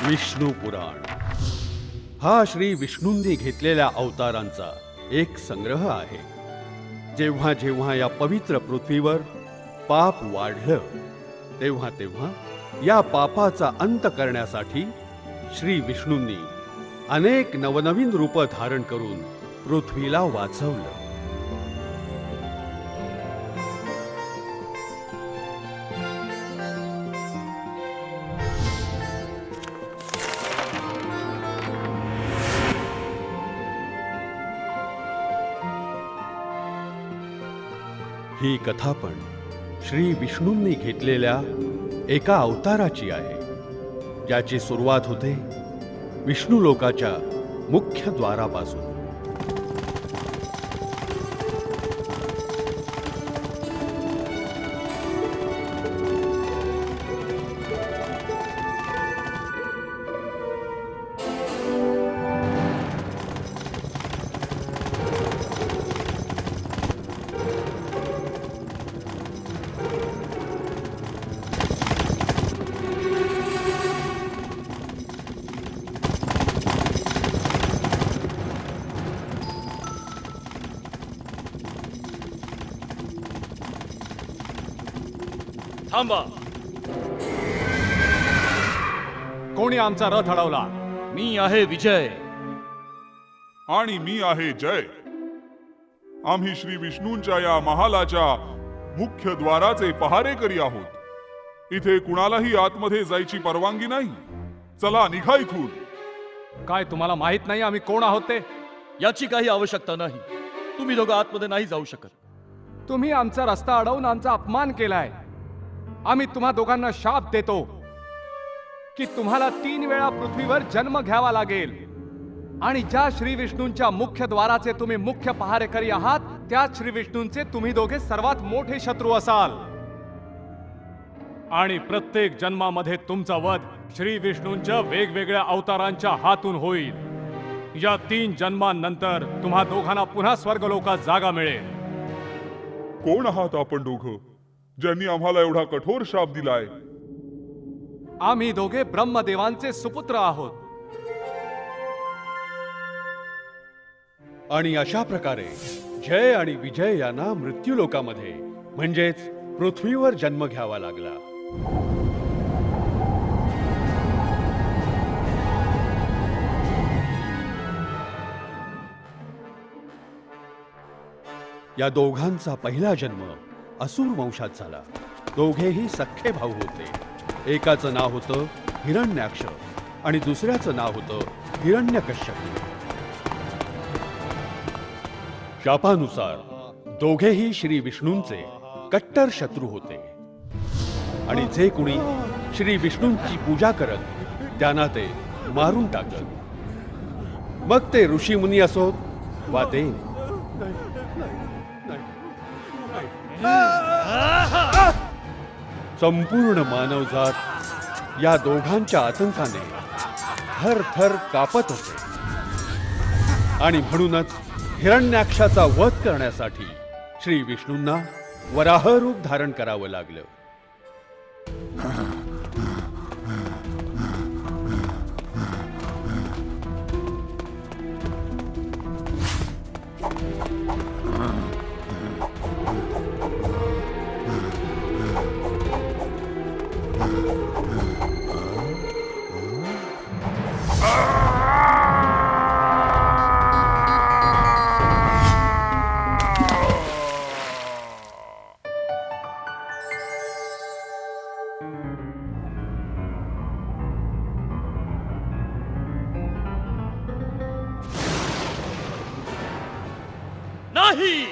विष्णू पुराण हा श्री विष्णूंनी घेतलेल्या अवतारांचा एक संग्रह आहे। जेव्हा जेव्हा या पवित्र पृथ्वीवर पाप वाढलं तेव्हा तेव्हा या पापाचा अंत करण्यासाठी श्री विष्णूंनी अनेक नवनवीन रूप धारण करून पृथ्वीला वाचवलं। ही कथा पण श्री विष्णूंनी घेतलेल्या एका अवताराची आहे, ज्याची सुरुवात होते विष्णू लोकाच्या मुख्य द्वारापासून। थांबा। कोणी आमचा रथ अडवला? मी आहे विजय आणि मी आहे जय। आम्ही श्री विष्णूंच्या या महालाच्या मुख्य द्वाराचे पहारेकरी आहोत। इथे कुणालाही आतमध्ये जायची परवानगी नाही। चला निघा इथून। काय तुम्हाला माहित नाही आम्ही कोण आहोत ते? याची काही आवश्यकता नाही। तुम्ही दोघं आतमध्ये नाही जाऊ शकत। तुम्ही आमचा रस्ता अडवून आमचा अपमान केलाय। आम्ही तुम्हा दोघांना शाप देतो की तुम्हाला 3 वेळा पृथ्वीवर जन्म घ्यावा लागेल आणि ज्या श्री विष्णूंच्या मुख्य द्वाराचे तुम्ही मुख्य पहारेकरी आहात त्याच श्री विष्णूंचे तुम्ही दोघे सर्वात मोठे शत्रू असाल आणि प्रत्येक जन्मामध्ये तुमचा वध श्री विष्णूंच्या वेगवेगळ्या अवतारांच्या हातून होईल। या 3 जन्मांनंतर तुम्हा दोघांना पुन्हा स्वर्गलोकात जागा मिळेल। कोण आहात आपण दोघं ज्यांनी आम्हाला एवढा कठोर शाप दिलाय? आम्ही दोघे ब्रह्मदेवांचे सुपुत्र आहोत। आणि अशा प्रकारे जय आणि विजय यांना मृत्यूलोकामध्ये म्हणजेच पृथ्वीवर जन्म घ्यावा लागला। या दोघांचा पहिला जन्म असुर वंशात झाला। दोघेही सख्खे भाऊ होते। एकाचं नाव होतं हिरण्याक्ष आणि दुसऱ्याचं नाव होतं हिरण्यकश्यप। शापानुसार दोघेही श्री विष्णूंचे कट्टर शत्रू होते आणि जे कुणी श्री विष्णूंची पूजा करत त्यांना ते मारून टाकत। मग ते ऋषी मुनी असोत वा देव। संपूर्ण मानवजात या दोघांच्या आतंकाने थर थर कापत होते आणि म्हणूनच हिरण्याक्षाचा वध करण्यासाठी श्री विष्णूंना वराह रूप धारण करावं लागलं। नाही,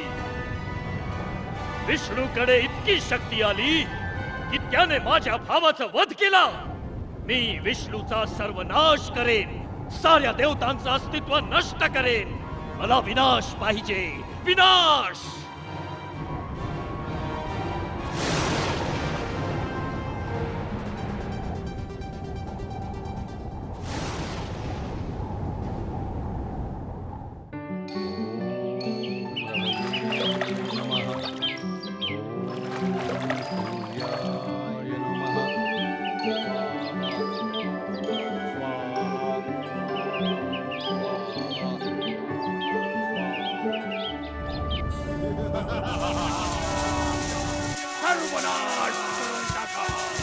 विष्णूकडे इतकी शक्ती आली की त्याने माझ्या भावाचा वध केला। मी विष्णूचा सर्वनाश करेन, साऱ्या देवतांचं अस्तित्व नष्ट करेन। मला विनाश पाहिजे, विनाश। सर्वनाश करून टाका.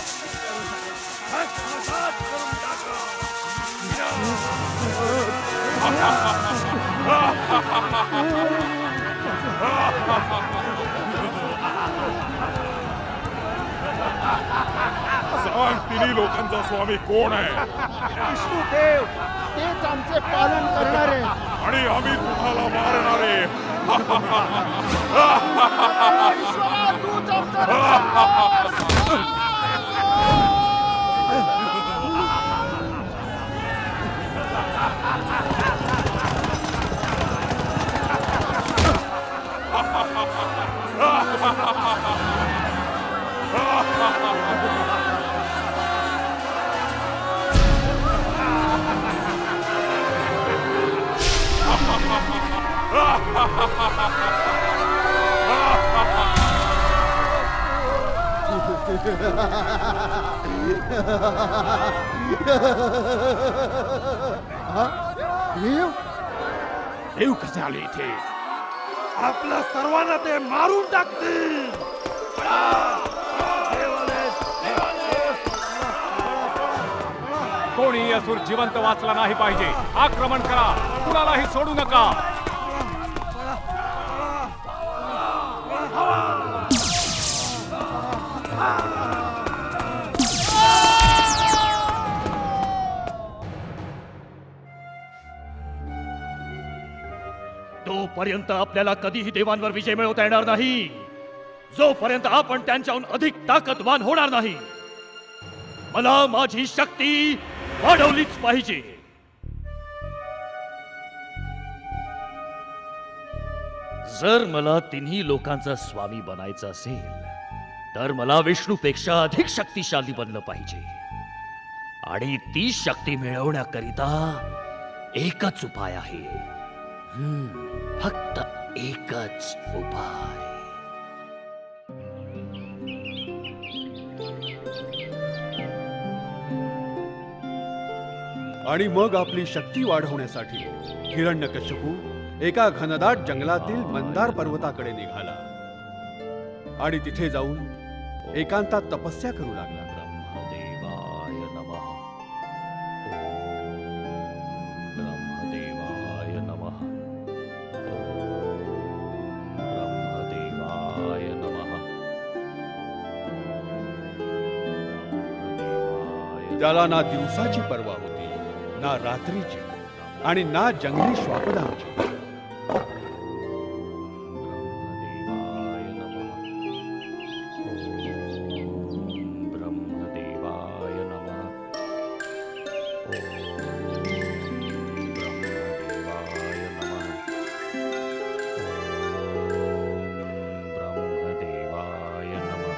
भस्मसात करून टाका. सांग तिन्ही लोकांचा स्वामी कोण आहे विष्णुदेव तेच आमचे पालन करणारे. आणि आम्ही तुम्हाला मारणारे. ईश्वरा, तूच आमचा रक्षक. देव, देव कसे आले इथे? आपल्या सर्वांना ते मारून टाकतील. कोणी असुर जिवंत वाचला नाही पाहिजे. आक्रमण करा, कुणालाही सोडू नका. तोपर्यंत आपल्याला कधीही देवांवर विजय मिळवता येणार नाही, जोपर्यंत आपण त्यांच्याहून अधिक ताकदवान होणार नाही. मला माझी शक्ती वाढवलीच पाहिजे. जर मला तिन्ही लोकांचा स्वामी बनायचं असेल तर मला विष्णूपेक्षा अधिक शक्तिशाली बनलं पाहिजे. आणि ती शक्ती मिळवण्याकरिता एकच उपाय आहे. फक्त एकच उपाय. आणि मग आपली शक्ती वाढवण्यासाठी हिरण्यकश्यपू एका घनदाट जंगलातील मंदार पर्वताकडे निघाला आणि तिथे जाऊन एकांतात तपस्या करू लागला. ब्रह्मदेवाय नमः. ब्रह्मदेवाय नमः. ब्रह्मदेवाय नमः. त्याला ना दिवसाची पर्वा होती, ना रात्रीची, आणि ना जंगली श्वापदांची. ब्रह्मदेवाय नमः. ब्रह्मदेवाय नमः. ब्रह्मदेवाय नमः.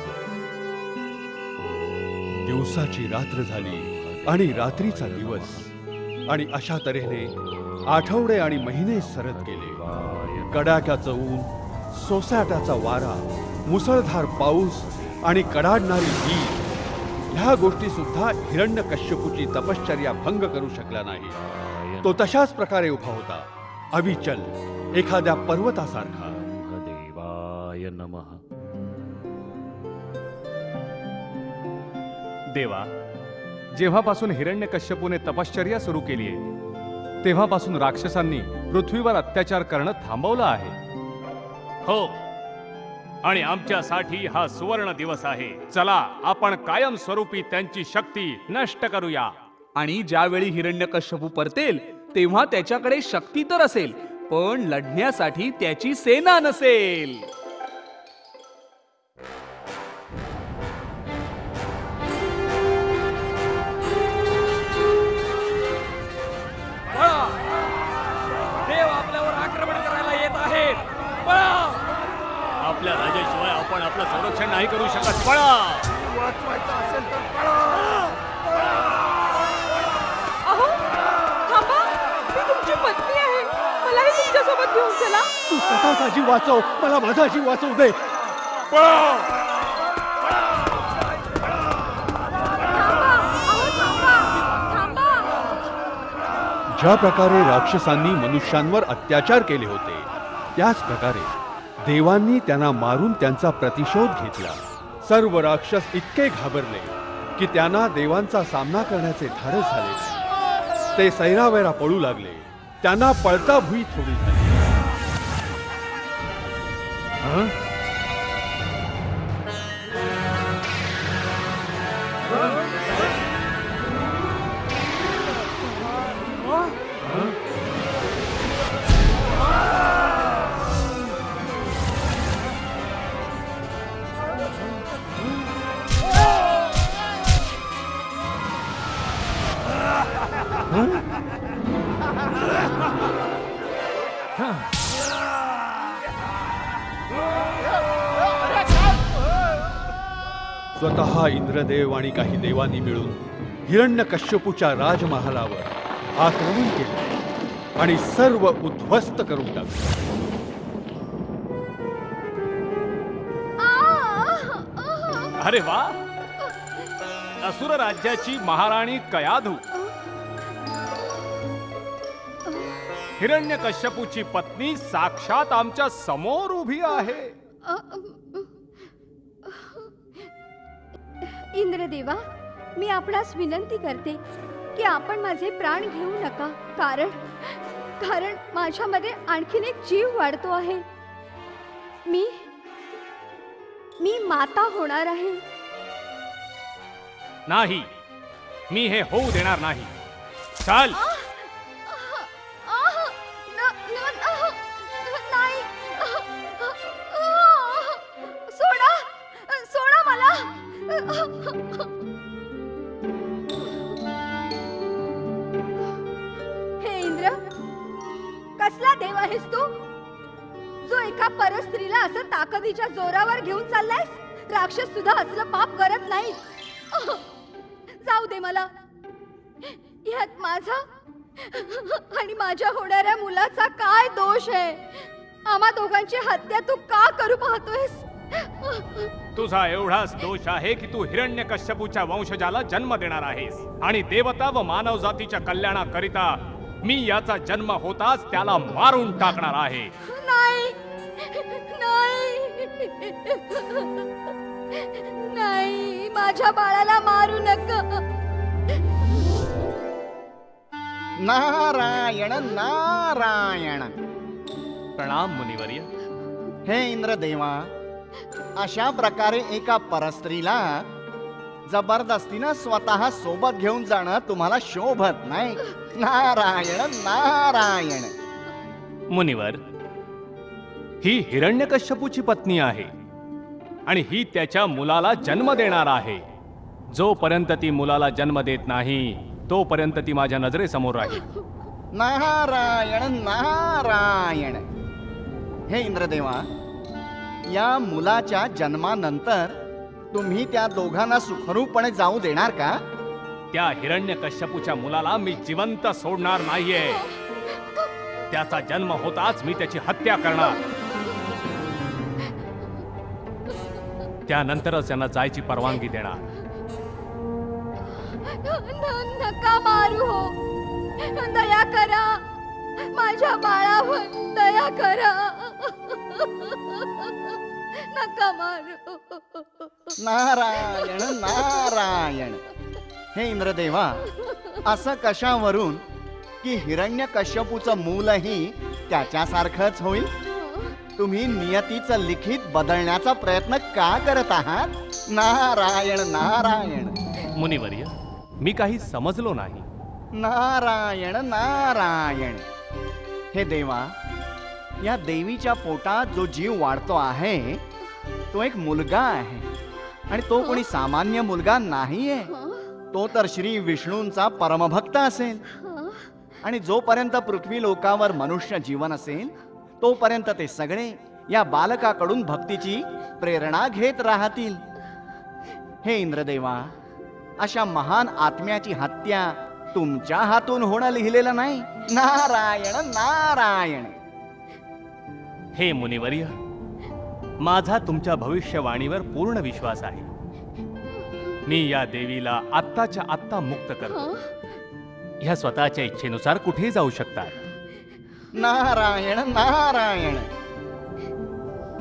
दिवसाची रात्र झाली आणि रात्रीचा दिवस, आणि अशा तऱ्हेने आठवडे आणि महिने सरत गेले. कडाक्याचं ऊन, सोसाट्याचा वारा, मुसळधार पाऊस आणि कडाडणारी वीज ह्या गोष्टी सुद्धा हिरण्यकश्यपूची तपश्चर्या भंग करू शकल्या नाही. तो तशाच प्रकारे उभा होता, अविचल, एखाद्या पर्वतासारखा. ब्रह्मदेवाय नमः. देवा, जेव्हापासून हिरण्यकश्यपूने तपश्चर्या सुरू केली आहे तेव्हापासून राक्षसांनी पृथ्वीवर अत्याचार करणं थांबवलं आहे. हो, आणि आमच्यासाठी हा सुवर्ण दिवस आहे. चला, आपण कायमस्वरूपी त्यांची शक्ती नष्ट करूया. आणि ज्यावेळी हिरण्यकश्यपू परतेल तेव्हा त्याच्याकडे शक्ती तर असेल, पण लढण्यासाठी त्याची सेना नसेल. देव आपल्यावर आक्रमण करायला येत आहेत. आपल्या राजाशिवाय आपण आपलं संरक्षण नाही करू शकत. पळा! वाचवायचं असेल तर पळा. अहो, थांबा. मी तुमची पत्नी आहे. मलाही तुमच्यासोबत घेऊन चला. तू स्वतःचा जीव वाचव, मला माझा जीव वाचवू दे. थांबा. अहो, थांबा. थांबा. ज्या प्रकारे राक्षसांनी मनुष्यांवर अत्याचार केले होते त्याच प्रकारे देवांनी त्यांना मारून त्यांचा प्रतिशोध घेतला. सर्व राक्षस इतके घाबरले की त्यांना देवांचा सामना करण्याचे धाडस झाले नाही. ते सैरावैरा पळू लागले. त्यांना पळता भुई थोडी झाली. स्वतः इंद्रदेव आणि काही देवांनी मिळून हिरण्यकश्यपूच्या राजमहालावर आक्रमण केले आणि सर्व उद्ध्वस्त करून टाकले. अरे वा, असुर राज्याची महाराणी कयाधू, हिरण्यकश्यपूची पत्नी साक्षात आमच्या समोर उभी आहे. इंद्रदेवा, मी आपणास विनंती करते की आपण माझे प्राण घेऊ नका. कारण माझ्यामध्ये आणखीन एक जीव वाढतो आहे. मी माता होणार आहे. नाही, मी हे होऊ देणार नाही. चाल. नाही, सोडा मला. हे इंद्र, कसला देव आहेस तू, जो एका परस्त्रीला असं ताकदीच्या जोरावर घेऊन चाललायस? राक्षस सुद्धा असलं पाप करत नाही. जाऊ दे मला. यात माझा आणि माझ्या होणाऱ्या मुलाचा काय दोष आहे? आम्हा दोघांची हत्या तू का करू पाहतोयस? तुझा एवढाच दोष आहे की तू हिरण्यकश्यपूच्या वंशजाला जन्म देणार आहेस आणि देवता व मानव जातीच्या कल्याणाकरिता मी याचा जन्म होताच त्याला मारून टाकणार आहे. नाही, नाही, माझ्या बाळाला मारू नका. नारायण नारायण. प्रणाम मुनिवर्य. हे इंद्रदेवा, अशा प्रकारे एका परस्त्रीला जबरदस्तीनं स्वतः सोबत घेऊन जाणं तुम्हाला शोभत नाही. नारायण नारायण. मुनिवर, ही हिरण्यकश्यपूची पत्नी आहे आणि ही त्याच्या मुलाला जन्म देणार आहे. जोपर्यंत ती मुलाला जन्म देत नाही तोपर्यंत ती माझ्या नजरेसमोर राहील. नारायण नारायण. हे इंद्रदेवा, या मुलाच्या जन्मानंतर तुम्ही त्या दोघांना सुखरूपपणे जाऊ देणार का? त्या हिरण्यकश्यपूच्या मुलाला मी जिवंत सोडणार नाहीये. त्याचा जन्म होताच मी त्याची हत्या करणार. त्यानंतरच त्यांना जायची परवानगी देणार. नका मारू हो. दया करा, माझ्या बाळावर दया करा. नका मारू. नारायण नारायण. हे इंद्रदेवा, असं कशावरून की हिरण्यकश्यपूचं मूलही त्याच्यासारखंच होईल? तुम्ही नियतीचं लिखित बदलण्याचा प्रयत्न का करत आहात? नारायण नारायण. मुनिवर्य, मी काही समजलो नाही. नारायण नारायण. हे देवा, या देवीच्या पोटात जो जीव वाढतो आहे तो एक मुलगा आहे आणि तो कोणी सामान्य मुलगा नाहीये. तो तर श्री विष्णूंचा परमभक्त असेल आणि जोपर्यंत पृथ्वी लोकावर मनुष्य जीवन असेल तोपर्यंत ते सगळे या बालकाकडून भक्तीची प्रेरणा घेत राहतील. हे इंद्रदेवा, अशा महान आत्म्याची हत्या तुमच्या हातून होणं लिहिलेलं नाही. नारायण नारायण. हे मुनिवर्य, माझा तुमच्या भविष्यवाणीवर पूर्ण विश्वास आहे. मी या देवीला आत्ताच्या आत्ता मुक्त करतो. ह्या स्वतःच्या इच्छेनुसार कुठेही जाऊ शकतात. नारायण नारायण.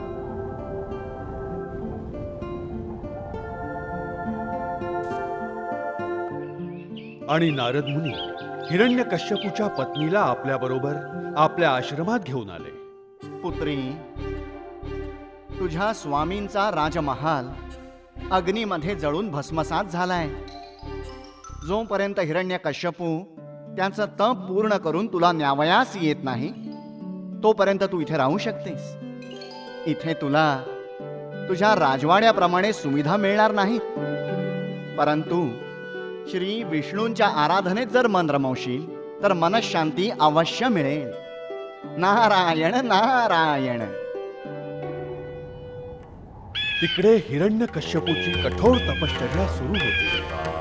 आणि नारद मुनी हिरण्यकश्यपूच्या पत्नीला आपल्याबरोबर आपल्या आश्रमात घेऊन आले. पुत्री, तुझ्या स्वामींचा राजमहाल अग्नीमध्ये जळून भस्मसात झालाय. जोपर्यंत हिरण्यकश्यपू त्याचं तप पूर्ण करून तुला न्यावयास येत नाही तोपर्यंत तू इथे राहू शकतेस. इथे तुला तुझ्या राजवाड्याप्रमाणे सुविधा मिळणार नाहीत, परंतु श्री विष्णूंच्या आराधनेत जर मन रमवशील तर मनशांती अवश्य मिळेल. नारायण नारायण. तिकडे हिरण्यकश्यपूची कठोर तपश्चर्या सुरू होती.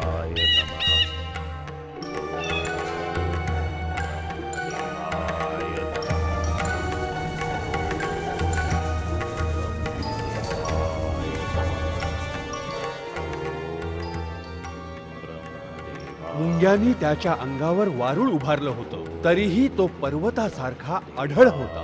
मुंग्यांनी त्याच्या अंगावर वारूळ उभारलं होतं, तरीही तो पर्वतासारखा अढळ होता.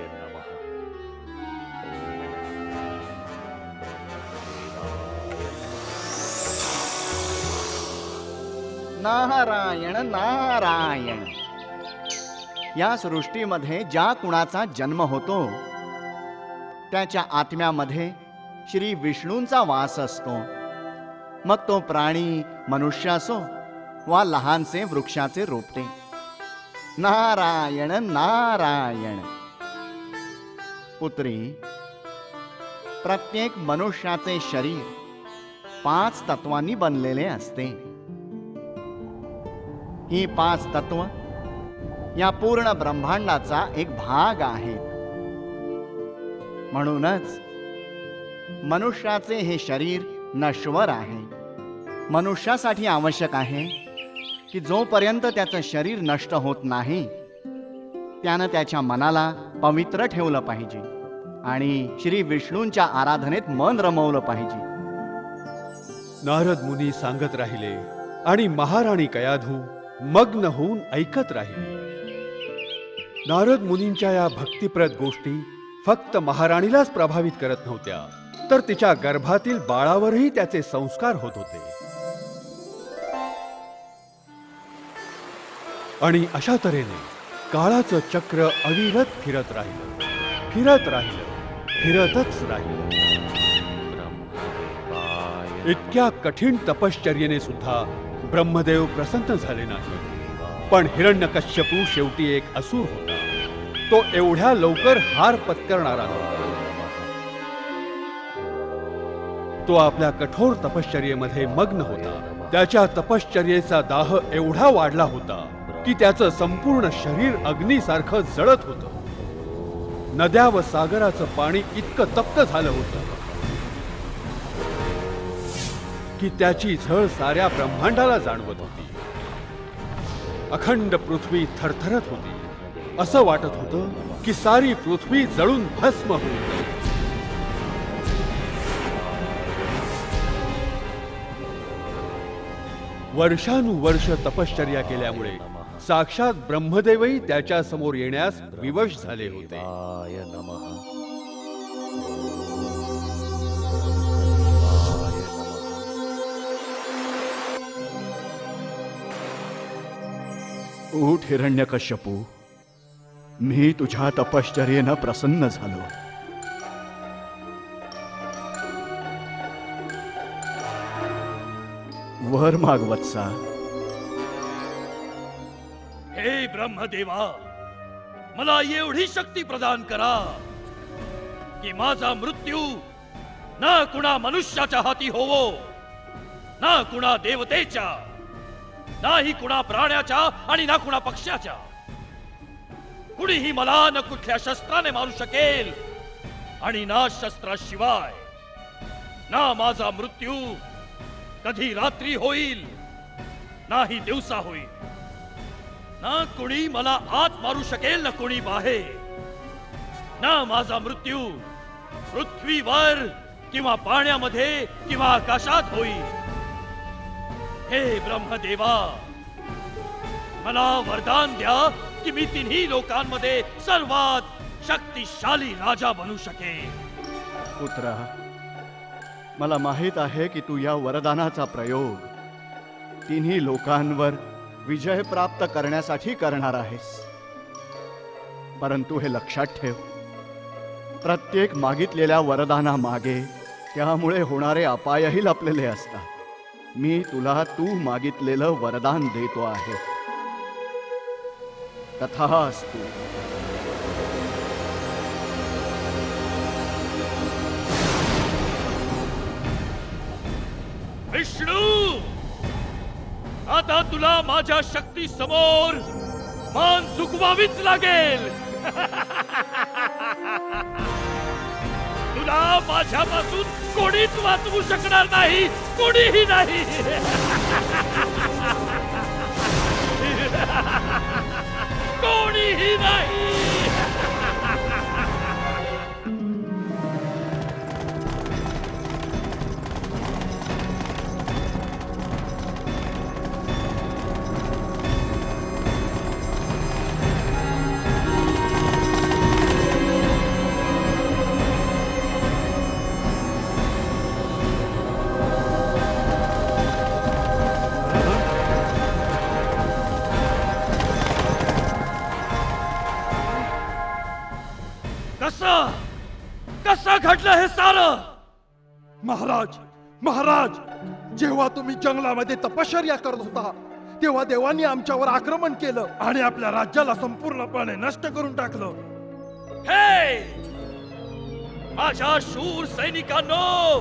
नारायण नारायण. या सृष्टीमध्ये ज्या कुणाचा जन्म होतो त्याच्या आत्म्यामध्ये श्री विष्णूंचा वास असतो. मग तो प्राणी मनुष्य असो वा लहानसे वृक्षाचे रोपटे. नारायण नारायण. पुत्री, प्रत्येक मनुष्याचे शरीर 5 तत्वांनी बनलेले असते. ही 5 तत्व या पूर्ण ब्रह्मांडाचा एक भाग आहेत. म्हणूनच मनुष्याचे हे शरीर नश्वर आहे. मनुष्यासाठी आवश्यक आहे की जोपर्यंत त्याचं शरीर नष्ट होत नाही त्यानं त्याच्या मनाला पवित्र ठेवलं पाहिजे आणि श्री विष्णूंच्या आराधनेत मन रमवलं पाहिजे. नारद मुनी सांगत राहिले आणि महाराणी कयाधू मग्न होऊन ऐकत राहिली. नारद मुनींच्या या भक्तिप्रद गोष्टी फक्त महाराणीलाच प्रभावित करत नव्हत्या, तर तिच्या गर्भातील बाळावरही त्याचे संस्कार होत होते. आणि अशा तऱ्हेने काळाचं चक्र अविरत फिरत राहिलं, फिरत राहिलं, फिरतच राहिलं. इतक्या कठीण तपश्चर्येने सुद्धा ब्रह्मदेव प्रसन्न झाले नाही. पण हिरण्यकश्यपू शेवटी एक असुर होता. तो एवढ्या लवकर हार पत्करणारा नव्हता. तो आपल्या कठोर तपश्चर्येमध्ये मग्न होता. त्याच्या तपश्चर्येचा दाह एवढा वाढला होता की त्याचं संपूर्ण शरीर अग्नीसारखं जळत होतं. नद्या व सागराचं पाणी इतकं तप्त झालं होतं की त्याची झळ साऱ्या ब्रह्मांडाला जाणवत होती. अखंड पृथ्वी थरथरत होती. असं वाटत होतं की सारी पृथ्वी जळून भस्म होईल. वर्षानुवर्ष तपश्चर्या केल्यामुळे साक्षात ब्रह्मदेवही त्याच्या समोर येण्यास विवश झाले होते. उठ हिरण्यकश्यपू, मी तुझ्या तपश्चर्येनं प्रसन्न झालो. वर माग वत्सा. हे ब्रह्मदेवा, मला एवढी शक्ती प्रदान करा की माझा मृत्यू ना कुणा मनुष्याच्या हाती होवो, ना कुणा देवतेच्या, नाही कुणा प्राण्याच्या आणि ना कुणा पक्ष्याच्या. कुणीही मला न कुठल्या शस्त्राने मारू शकेल आणि ना शस्त्राशिवाय. ना माझा मृत्यू कधी रात्री होईल नाही दिवसा होईल. ना कुणी मला आत मारू शकेल ना कुणी बाहेर. ना माझा मृत्यू पृथ्वीवर किंवा पाण्यामध्ये किंवा आकाशात होईल. हे ब्रह्मदेवा, मला वरदान द्या की मी तिन्ही लोकांमध्ये सर्वात शक्तिशाली राजा बनू शकेन. पुत्रा, मला माहित आहे की तू या वरदानाचा प्रयोग तिन्ही लोकांवर विजय प्राप्त करण्यासाठी करणार आहेस. परंतु हे लक्षात ठेव, प्रत्येक मागितलेल्या वरदानामागे त्यामुळे होणारे अपायही लपलेले असतात. मी तुला तू मागितलेलं वरदान देतो आहे. तथास्तु. विष्णू, आता तुला माझ्या शक्ती समोर मान झुकवावीच लागेल. तुला माझ्यापासून कोणीच वाचवू शकणार नाही, कोणीही नाही. कोणीही नाही. कसं घडलं हे सारं? महाराज, महाराज, जेव्हा तुम्ही जंगलामध्ये तपश्चर्या करत होता तेव्हा देवांनी आमच्यावर आक्रमण केलं आणि आपल्या राज्याला संपूर्णपणे नष्ट करून टाकलं. हे माझ्या शूर सैनिकांनो,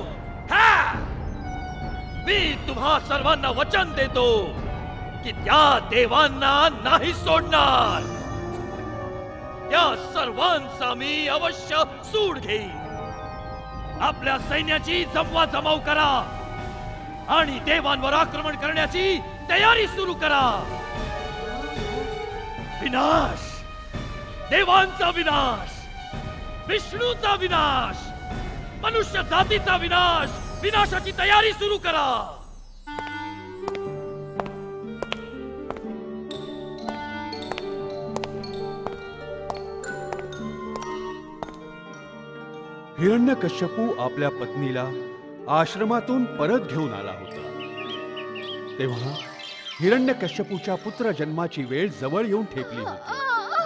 मी तुम्हा सर्वांना वचन देतो की त्या देवांना नाही सोडणार. त्या सर्वांचा मी अवश्य सूड घेईन. आपल्या सैन्याची जमवाजमाव करा आणि देवांवर आक्रमण करण्याची तयारी सुरू करा. विनाश, देवांचा विनाश, विष्णूचा विनाश, मनुष्य जातीचा विनाश, विनाशाची तयारी सुरू करा. हिरण्यकश्यपू आपल्या पत्नीला आश्रमातून परत घेऊन आला होता. तेव्हा हिरण्यकश्यपूच्या पुत्र जन्माची वेळ जवळ येऊन ठेपली होती.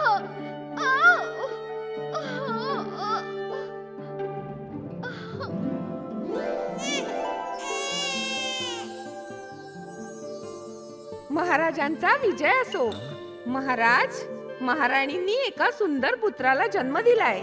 महाराजांचा विजय असो. महाराज, महाराणींनी एका सुंदर पुत्राला जन्म दिलाय.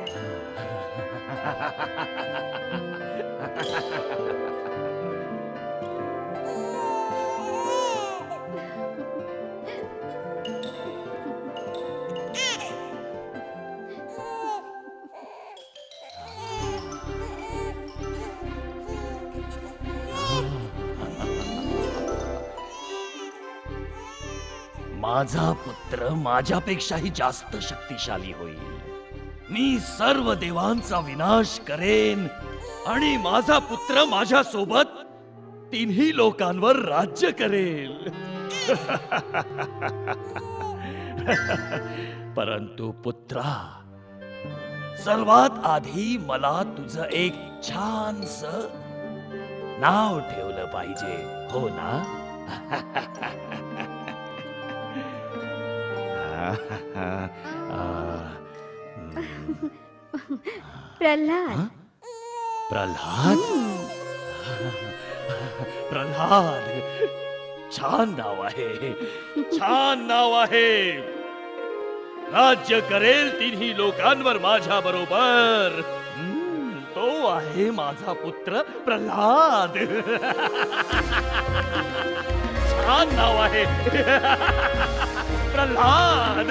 माझा पुत्र माझ्यापेक्षाही जास्त शक्तिशाली होईल. मी सर्व देवांचा विनाश करेन आणि माझा पुत्र माझ्या सोबत तिन्ही लोकांवर राज्य करेल. परंतु पुत्रा, सर्वात आधी मला तुझं एक छानस नाव ठेवलं पाहिजे, हो ना? प्रल्हाद. प्रल्हाद, प्रल्हाद, छान नाव आहे, छान नाव आहे. राज्य करेल तिन्ही लोकांवर माझ्या बरोबर. तो आहे माझा पुत्र प्रल्हाद. छान नाव आहे, प्रल्हाद.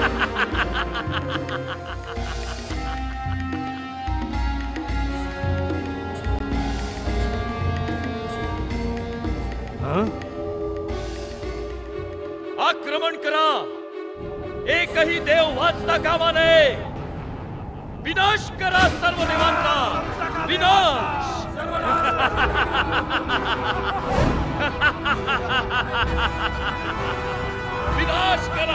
आक्रमण करा, एकही देव वाचता कामा नये. विनाश करा सर्व देवांचा, विनाश. विनाश करा.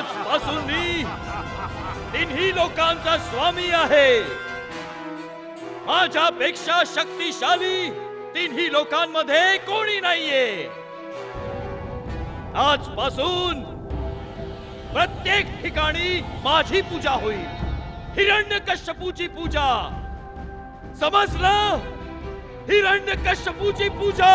आजपासून मी तिन्ही लोकांचा स्वामी आहे. माझ्यापेक्षा शक्तिशाली तिन्ही लोकांमध्ये कोणी नाहीये. आजपासून प्रत्येक ठिकाणी माझी पूजा होईल. हिरण्यकश्यपूची पूजा. समजलं? हिरण्यकश्यपूची पूजा.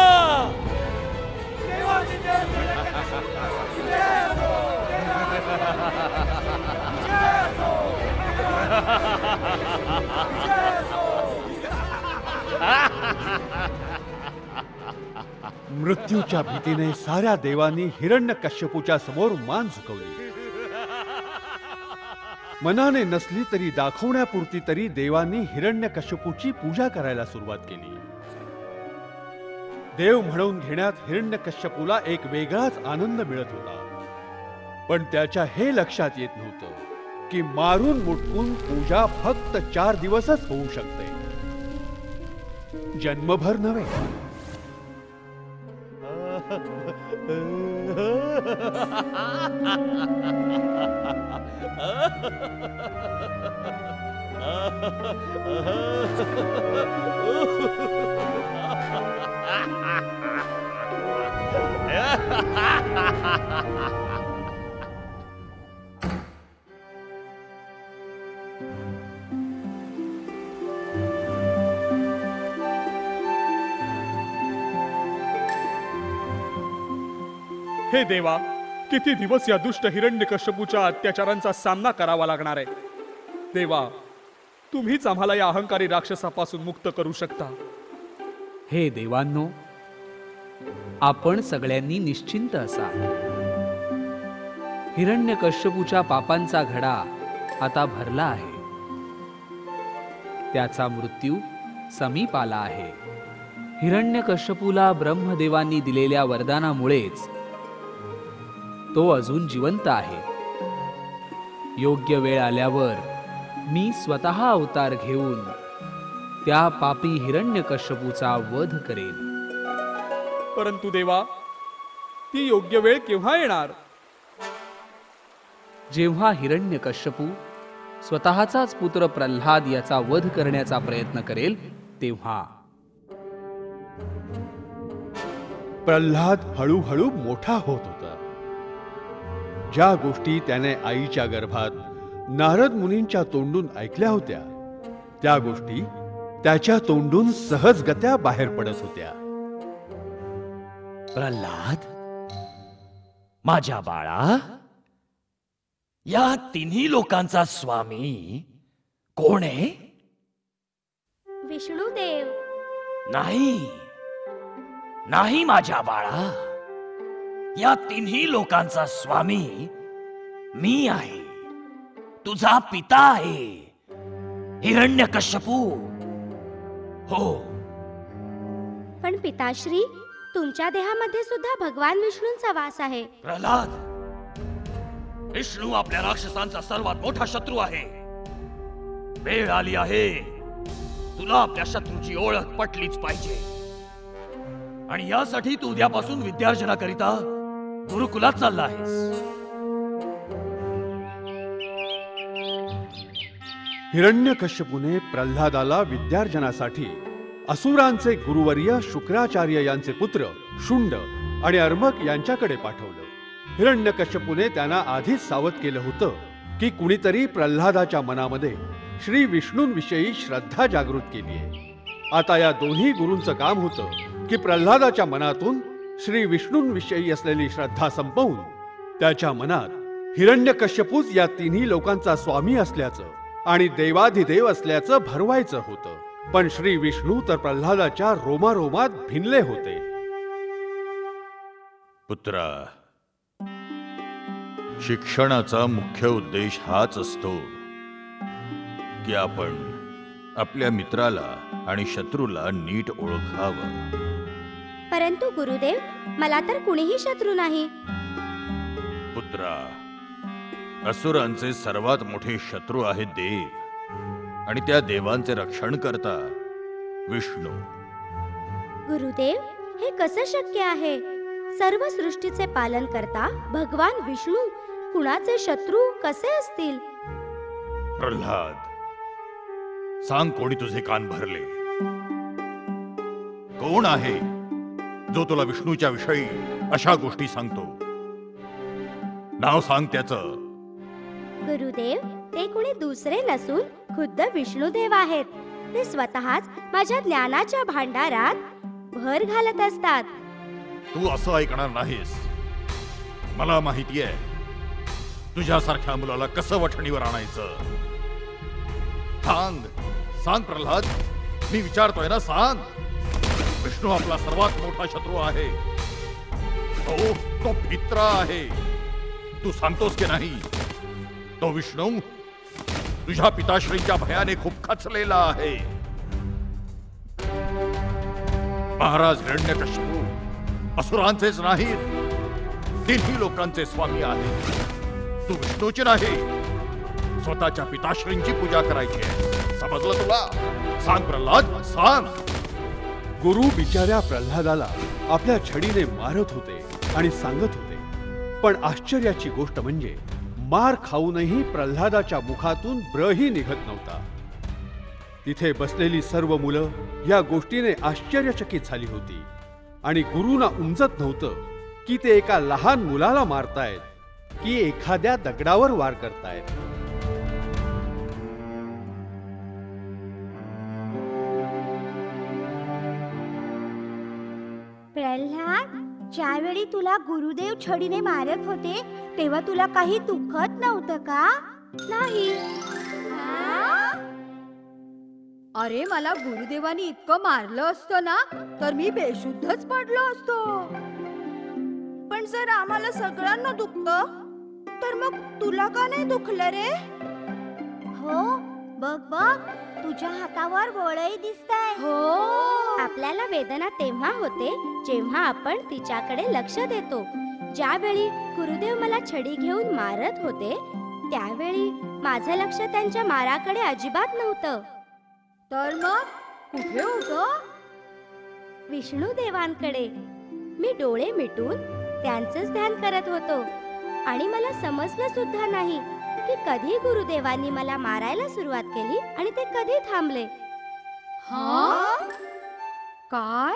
मृत्यूच्या भीतीने साऱ्या देवांनी हिरण्यकश्यपूच्या समोर मान झुकवली. मनाने नसली तरी दाखवण्यापुरती तरी देवांनी हिरण्यकश्यपूची पूजा करायला सुरुवात केली. देव म्हणून घेण्यात हिरण्यकश्यपूला एक वेगळाच आनंद मिळत होता. पण त्याच्या हे लक्षात येत नव्हतं की मारून मुटकून पूजा फक्त 4 दिवसच होऊ शकते, जन्मभर नव्हे. हे देवा, किती दिवस या दुष्ट हिरण्यकश्यपूच्या अत्याचारांचा सामना करावा लागणार आहे. देवा, तुम्हीच आम्हाला या अहंकारी राक्षसापासून मुक्त करू शकता. हे देवांनो, आपण सगळ्यांनी निश्चिंत असा. हिरण्यकश्यपूच्या पापांचा घडा आता भरला आहे. त्याचा मृत्यू समीप आला आहे. हिरण्यकश्यपूला ब्रह्मदेवांनी दिलेल्या वरदानामुळेच तो अजून जिवंत आहे. योग्य वेळ आल्यावर मी स्वतः अवतार घेऊन त्या पापी हिरण्यकश्यपूचा वध करेन. परंतु देवा, ती योग्य वेळ केव्हा येणार? जेव्हा हिरण्यकश्यपू स्वतःचाच पुत्र प्रल्हाद याचा वध करण्याचा प्रयत्न करेल तेव्हा. प्रल्हाद हळूहळू मोठा होत होता. ज्या गोष्टी त्याने आईच्या गर्भात नारद मुनींच्या तोंडून ऐकल्या होत्या त्या गोष्टी त्याच्या तोंडून सहजगत्या बाहेर पडत होत्या. प्रल्हाद, माझ्या बाळा, या तिन्ही लोकांचा स्वामी कोण आहे? विष्णुदेव. नाही नाही माझ्या बाळा, या तिन्ही लोकांचा स्वामी मी आहे. तुझा पिता आहे, हिरण्यकश्यपू. हो. पण पिताश्री, तुमच्या देहामध्ये सुद्धा भगवान विष्णूंचा वास आहे. प्रल्हाद, विष्णू आपल्या राक्षसांचा सर्वात मोठा शत्रू आहे. वेळ आली आहे, तुला आपल्या शत्रूची ओळख पटलीच पाहिजे. आणि यासाठी तू उद्यापासून विद्यार्जनाकरिता गुरुकुलात चालला आहेस. हिरण्यकश्यपूने प्रल्हादाला विद्यार्जनासाठी असुरांचे गुरुवर्य शुक्राचार्य यांचे पुत्र शुंड आणि अर्मक यांच्याकडे पाठवलं. हिरण्यकश्यपूने त्यांना आधीच सावध केलं होतं की कुणीतरी प्रल्हादाच्या मनामध्ये श्री विष्णूंविषयी श्रद्धा जागृत केली आहे. आता या दोन्ही गुरूंचं काम होतं की प्रल्हादाच्या मनातून श्री विष्णूंविषयी असलेली श्रद्धा संपवून त्याच्या मनात हिरण्यकश्यपूच या तिन्ही लोकांचा स्वामी असल्याचं आणि देवाधिदेव असल्याचं भरवायचं होतं. पण श्री विष्णू तर प्रल्हादाच्या रोमारोमात भिनले होते. पुत्रा, शिक्षणाचा मुख्य उद्देश हाच असतो की आपण आपल्या मित्राला आणि शत्रूला नीट ओळखावं. परंतु गुरुदेव, मला तर कुणीही शत्रू नाही. पुत्रा, असुरांचे सर्वात मोठे शत्रू आहेत देव, आणि त्या देवांचे रक्षण करता विष्णू. गुरुदेव, हे कसं शक्य आहे? सर्व सृष्टीचे पालन करता भगवान विष्णू कुणाचे शत्रू कसे असतील? प्रल्हाद, सांग कोणी तुझे कान भरले? कोण आहे जो तुला विष्णूच्या विषयी अशा गोष्टी सांगतो? नाव सांग त्याचं. गुरुदेव, ते कुणी दुसरे नसून खुद्द विष्णुदेव आहेत. ते स्वतःच माझ्या ज्ञानाच्या भांडारात भर घालत असतात. तू असं ऐकणार नाहीस. मला माहिती आहे तुझ्यासारख्या मुलाला कसं वठणीवर आणायचं. सांग सांग प्रल्हाद, मी विचारतोय ना, सांग. विष्णू आपला सर्वात मोठा शत्रू आहे. तो भित्रा आहे. तू सांगतोस की नाही? तो विष्णू तुझ्या पिताश्रींच्या भयाने खूप खचलेला आहे. महाराज हिरण्यकश्यपू असुरांचेच नाहीत, तिन्ही लोकांचे स्वामी आहे. तू विष्णूची नाही, स्वतःच्या पिताश्रींची पूजा करायची आहे. समजलं तुला? सांग प्रल्हाद, सांग. गुरु बिचाऱ्या प्रल्हादाला आपल्या छडीने मारत होते आणि सांगत होते, पण आश्चर्याची गोष्ट म्हणजे मार खाऊनही प्रल्हादाच्या मुखातून ब्रही निघत नव्हता. तिथे बसलेली सर्व मुलं या गोष्टीने आश्चर्यचकित झाली होती आणि गुरुना उमजत नव्हतं की ते एका लहान मुलाला मारतायत की एखाद्या दगडावर वार करतायत. प्रल्हाद, ज्यावेळी तुला गुरुदेव छडीने मारत होते तेव्हा तुला काही दुखत नव्हतं का? नाही. अरे, मला गुरुदेवानी इतकं मारलं असतं ना तर मी बेशुद्धच पडलो असतो. पण जर आम्हाला सगळ्यांना दुखतं तर मग तुला का नाही दुखलं रे? हो, बघ बघ, तुझ्या हातावर गोळही दिसतंय. हो, आपल्याला वेदना तेव्हा होते जेव्हा आपण तिच्याकडे लक्ष देतो. ज्यावेळी गुरुदेव मला छडी घेऊन मारत होते त्यावेळी माझं लक्ष त्यांच्या माराकडे अजिबात नव्हतं. तर मग कुठे होतं? विष्णुदेवांकडे. मी डोळे मिटून त्यांचंच ध्यान करत होतो आणि मला समजलं सुद्धा नाही की कधी गुरुदेवांनी मला मारायला सुरुवात केली आणि ते कधी थांबले. हा? काय?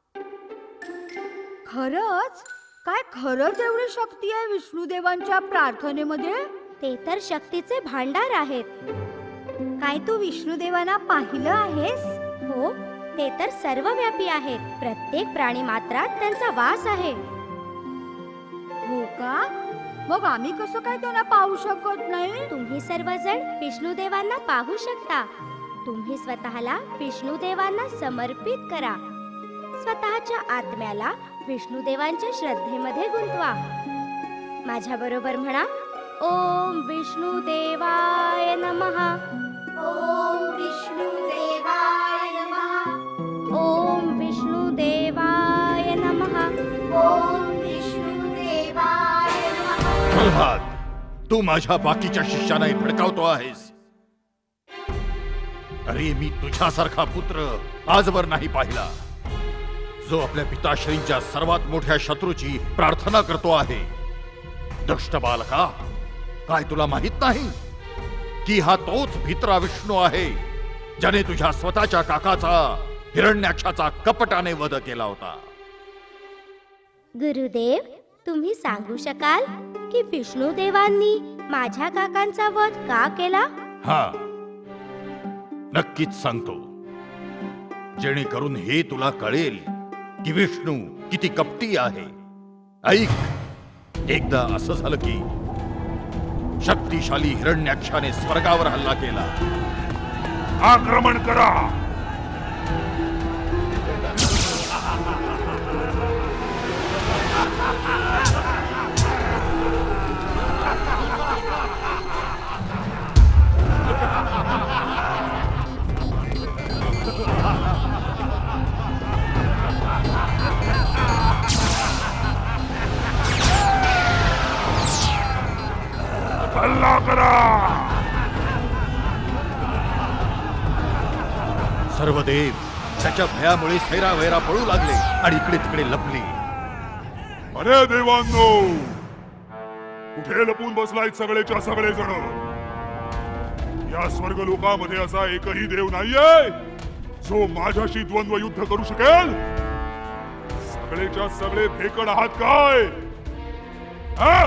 खरंच? काय खरंच एवढी शक्ती आहे विष्णुदेवांच्या प्रार्थनेमध्ये? ते तर शक्तीचे भांडार आहेत. काय तू विष्णुदेवांना पाहिलं आहेस? हो, ते तर सर्वव्यापी आहेत. प्रत्येक प्राणी मात्रात त्यांचा वास आहे. हो का? मग आम्ही कसं काय त्यांना पाहू शकत नाही? तुम्ही सर्वजण विष्णुदेवांना पाहू शकता. तुम्ही स्वतःला विष्णुदेवांना समर्पित करा. स्वतःच्या आत्म्याला विष्णुदेवांच्या श्रद्धेमध्ये गुंतवा. माझ्या बरोबर म्हणा, ओम विष्णुदेवाय नमः. ओम विष्णुदेवाय नमः. ओम विष्णुदेवाय नमः. ओम विष्णुदेवाय नमः. प्रल्हाद, तू माझ्या बाकीच्या शिष्यांनाही भडकावतो आहेस. अरे, मी तुझ्यासारखा पुत्र आजवर नाही पाहिला जो आपल्या पिताश्रींच्या सर्वात मोठ्या शत्रूची प्रार्थना करतो आहे. दुष्ट बालका, काय तुला माहित नाही की हा तोच भित्रा विष्णू आहे ज्याने तुझ्या स्वतःच्या काकाचा हिरण्याक्षाचा कपटाने वध केला होता? गुरुदेव, तुम्ही सांगू शकाल की विष्णुदेवांनी माझ्या काकांचा वध का केला? हा, नक्कीच सांगतो, जेणेकरून हे तुला कळेल की विष्णू किती कपटी आहे. ऐक, एकदा असं झालं की शक्तिशाली हिरण्याक्षाने स्वर्गावर हल्ला केला. आक्रमण करा. हल्ला करा. सर्व देव त्याच्या भयामुळे सैरावैरा पळू लागले आणि इकडे तिकडे लपले. अरे देवांनो, कुठे लपून बसलायत सगळेच्या सगळे जण? या स्वर्ग लोकामध्ये असा एकही देव नाहीये जो माझ्याशी द्वंद्व युद्ध करू शकेल. सगळेच्या सगळे भेकड आहात काय? हा?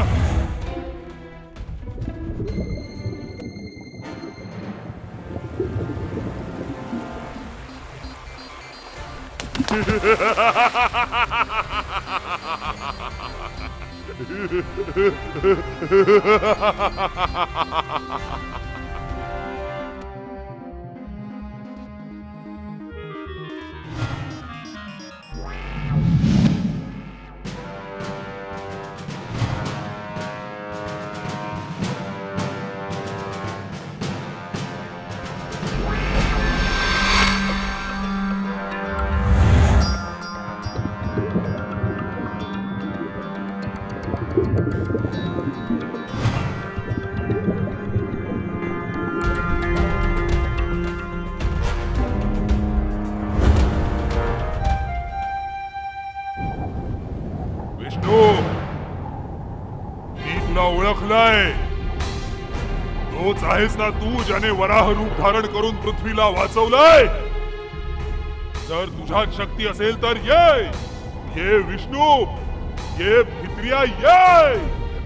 ओळखलाय. तोच आहेस ना तू ज्याने वराह रूप धारण करून पृथ्वीला वाचवलंय? जर तुझ्यात शक्ती असेल तर ये विष्णू, ये भित्र्या, ये.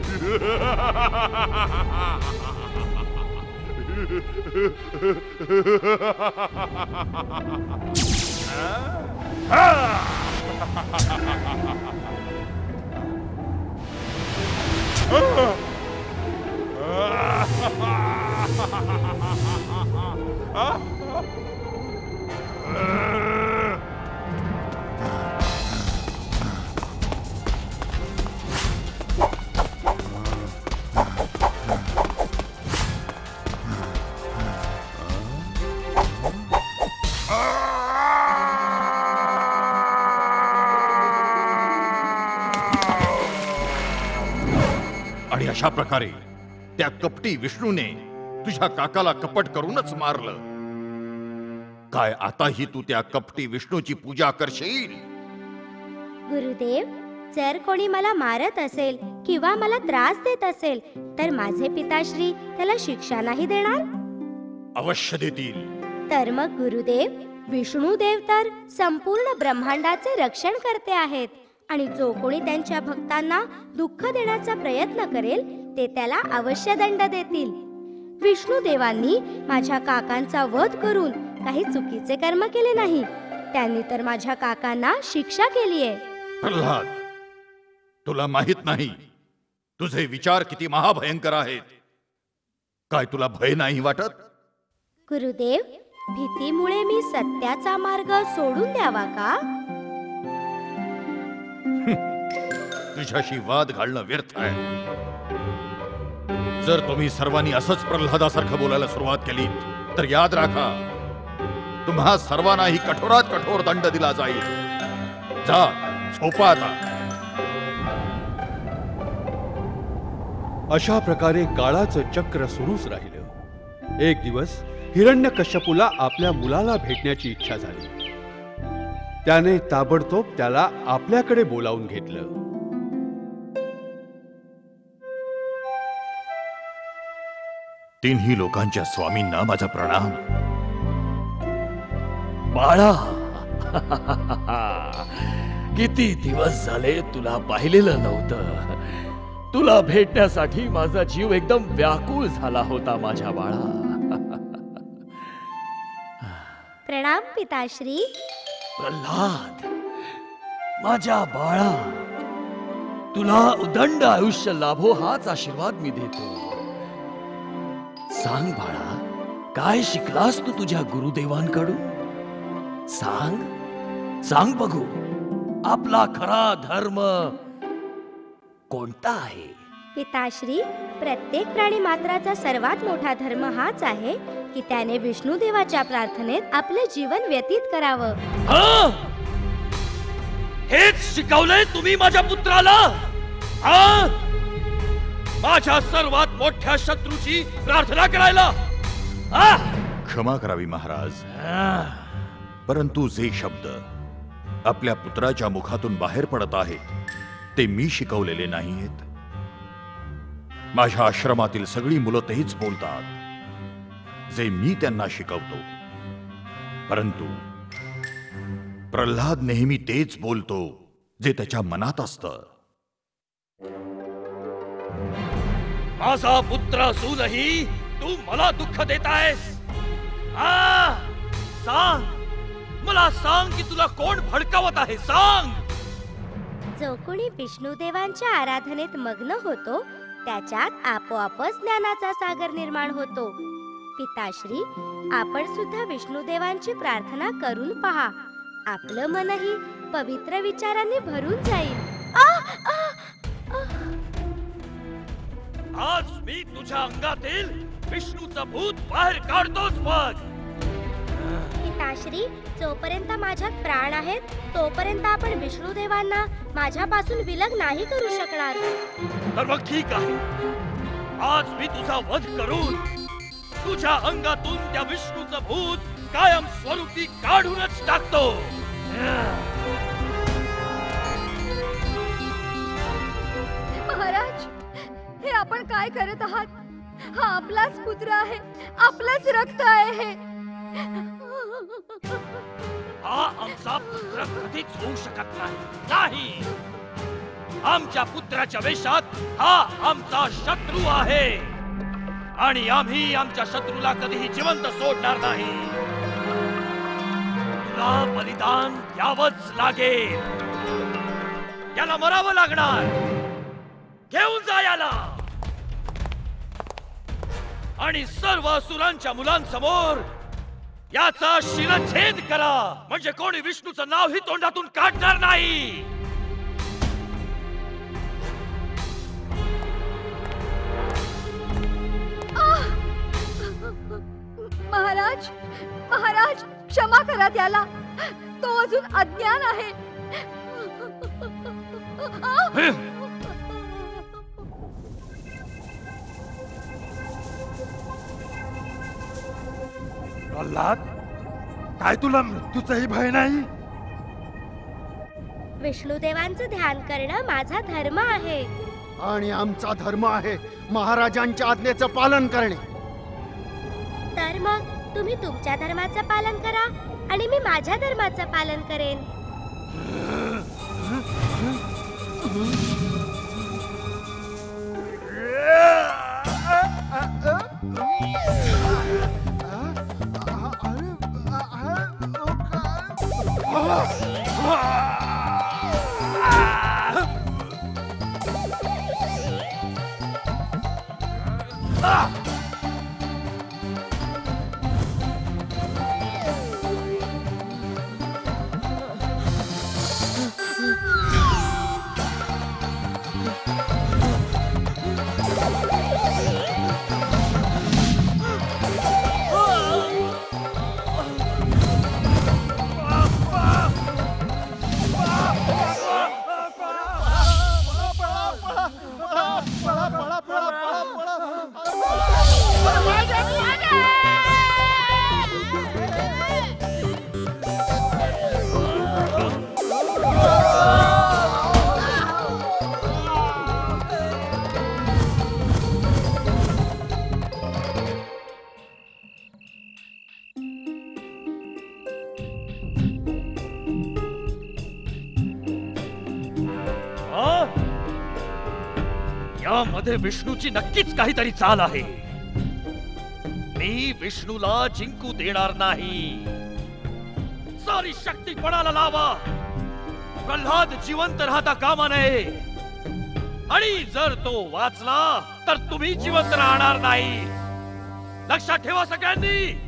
आणि अशा प्रकारे त्या कपटी विष्णूने तुझ्या काकाला कपट करूनच मारलं. काय आताही तू त्या कपटी विष्णूची पूजा करशील? गुरुदेव, जर कोणी मला मारत असेल किंवा मला त्रास देत असेल तर माझे पिताश्री त्याला शिक्षा नाही देणार? अवश्य देतील. तर मग गुरुदेव, विष्णुदेव तर संपूर्ण ब्रह्मांडाचे रक्षण करते आहेत आणि जो कोणी त्यांच्या भक्तांना दुःख देण्याचा प्रयत्न करेल ते त्याला अवश्य दंड देतील. विष्णुदेवांनी माझ्या काकांचा वध करून काही चुकीचे कर्म केले नाही. त्यांनी तर माझ्या काकांना शिक्षा केली आहे. प्रल्हाद, तुला माहित नाही तुझे विचार किती महाभयंकर आहेत. काय तुला भय नाही वाटत? गुरुदेव, भीतीमुळे मी सत्याचा मार्ग सोडून द्यावा का? तुझ्याशी वाद घालणं व्यर्थ आहे. जर तुम्ही सर्वांनी असंच प्रल्हादासारखं बोलायला सुरुवात केली तर याद राखा, तुम्हा सर्वांनाही कठोरात कठोर दंड दिला जाईल. जा, झोपा आता. अशा प्रकारे काळाचं चक्र सुरूच राहिलं. एक दिवस हिरण्यकश्यपूला आपल्या मुलाला भेटण्याची इच्छा झाली. त्याने ताबडतोब त्याला आपल्याकडे बोलावून घेतलं. तिन्ही लोकांच्या स्वामींना माझा प्रणाम. बाळा, किती दिवस झाले तुला पाहिलेलं नव्हतं. तुला भेटण्यासाठी माझा जीव एकदम व्याकुळ झाला होता माझ्या बाळा. प्रणाम पिताश्री. प्रल्हाद, माझ्या बाळा, तुला उदंड आयुष्य लाभो हाच आशीर्वाद मी देतो. सांग बाळा, काय शिकलास तू तुझ्या गुरुदेवांकडून? सांग बघू, आपला खरा धर्म कोणता आहे? पिताश्री, प्रत्येक प्राणी मात्राचा सर्वात मोठा धर्म हाच आहे की त्याने विष्णुदेवाच्या प्रार्थनेत आपले जीवन व्यतीत करावं. हेच शिकवलंय तुम्ही माझ्या पुत्राला? माझ्या सर्वात मोठ्या शत्रूची प्रार्थना करायला? क्षमा करावी महाराज, परंतु जे शब्द आपल्या पुत्राच्या मुखातून बाहेर पडत आहेत ते मी शिकवलेले नाहीयेत. माझ्या आश्रमातील सगळी मुलं तेच बोलतात जे मी त्यांना शिकवतो, परंतु प्रल्हाद नेहमी तेच बोलतो जे त्याच्या मनात असतं. माझा पुत्र असूनही तू मला दुःख देत आहेस. सांग, मला सांग की तुला कोण भडकावत आहे. सांग. जो कोणी विष्णुदेवांच्या आराधनेत मग्न होतो त्याच्यात आपोआपच ज्ञानाचा सागर निर्माण होतो. पिताश्री, आपण सुद्धा विष्णुदेवांची प्रार्थना करून पहा. आपलं मनही पवित्र विचारांनी भरून जाईल. आज मी तुझ्या अंगातील विष्णूचं भूत बाहेर काढतोच बघ. पिताश्री, जोपर्यंत माझ्यात प्राण आहेत तोपर्यंत आपण विष्णुदेवांना माझ्यापासून विलग नाही करू शकणार. तर मग ठीक आहे, आज मी तुझा वध करून तुझ्या अंगातून त्या विष्णूचं भूत कायम स्वरूपी काढूनच टाकतो. महाराज, हे आपण काय करत आहात? हा आपलाच पुत्र आहे, आपलंच रक्त आहे हे. हा आमचा पुत्र कधीच होऊ शकत नाही. आमच्या पुत्राच्या वेशात हा आमचा शत्रू आहे आणि आम्ही आमच्या शत्रूला कधीही जिवंत सोडणार नाही. तुला बलिदान द्यावंच लागेल. त्याला मरावं लागणार. घेऊन जा याला आणि सर्व असुरांच्या मुलांसमोर याचा शिरच्छेद करा, म्हणजे कोणी विष्णूचं नावही तोंडातून काढणार नाही. महाराज, महाराज, क्षमा करा त्याला. तो अजून अज्ञान आहे. प्रल्हाद, काय तुला मृत्यूचाही भय नाही? विष्णुदेवांचं ध्यान करणं माझा धर्म आहे. आणि आमचा धर्म आहे महाराजांच्या आज्ञेचं पालन करणे. तर मग तुम्ही तुमच्या धर्माचं पालन करा आणि मी माझ्या धर्माचं पालन करेन. यामध्ये विष्णूची नक्कीच काहीतरी चाल आहे. मी विष्णूला जिंकू देणार नाही. सारी शक्ती पणाला लावा. प्रल्हाद जिवंत राहता कामा नये आणि जर तो वाचला तर तुम्ही जिवंत राहणार नाही. लक्षात ठेवा सगळ्यांनी.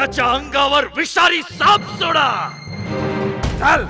त्याच्या अंगावर विषारी साप सोडा. चल.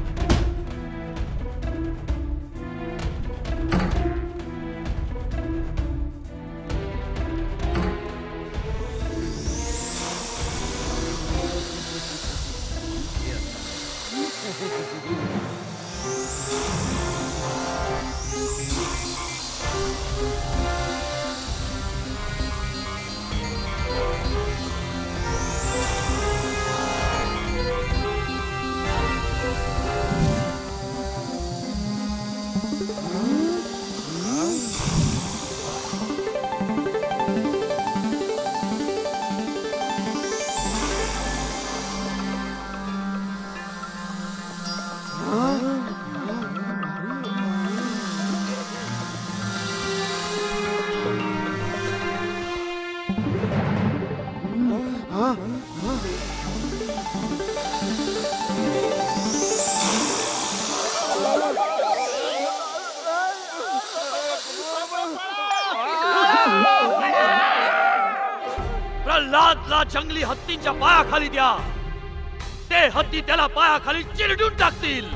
प्रल्हादला जंगली हत्तींच्या पायाखाली द्या. ते हत्ती त्याला पायाखाली चिरडून टाकतील.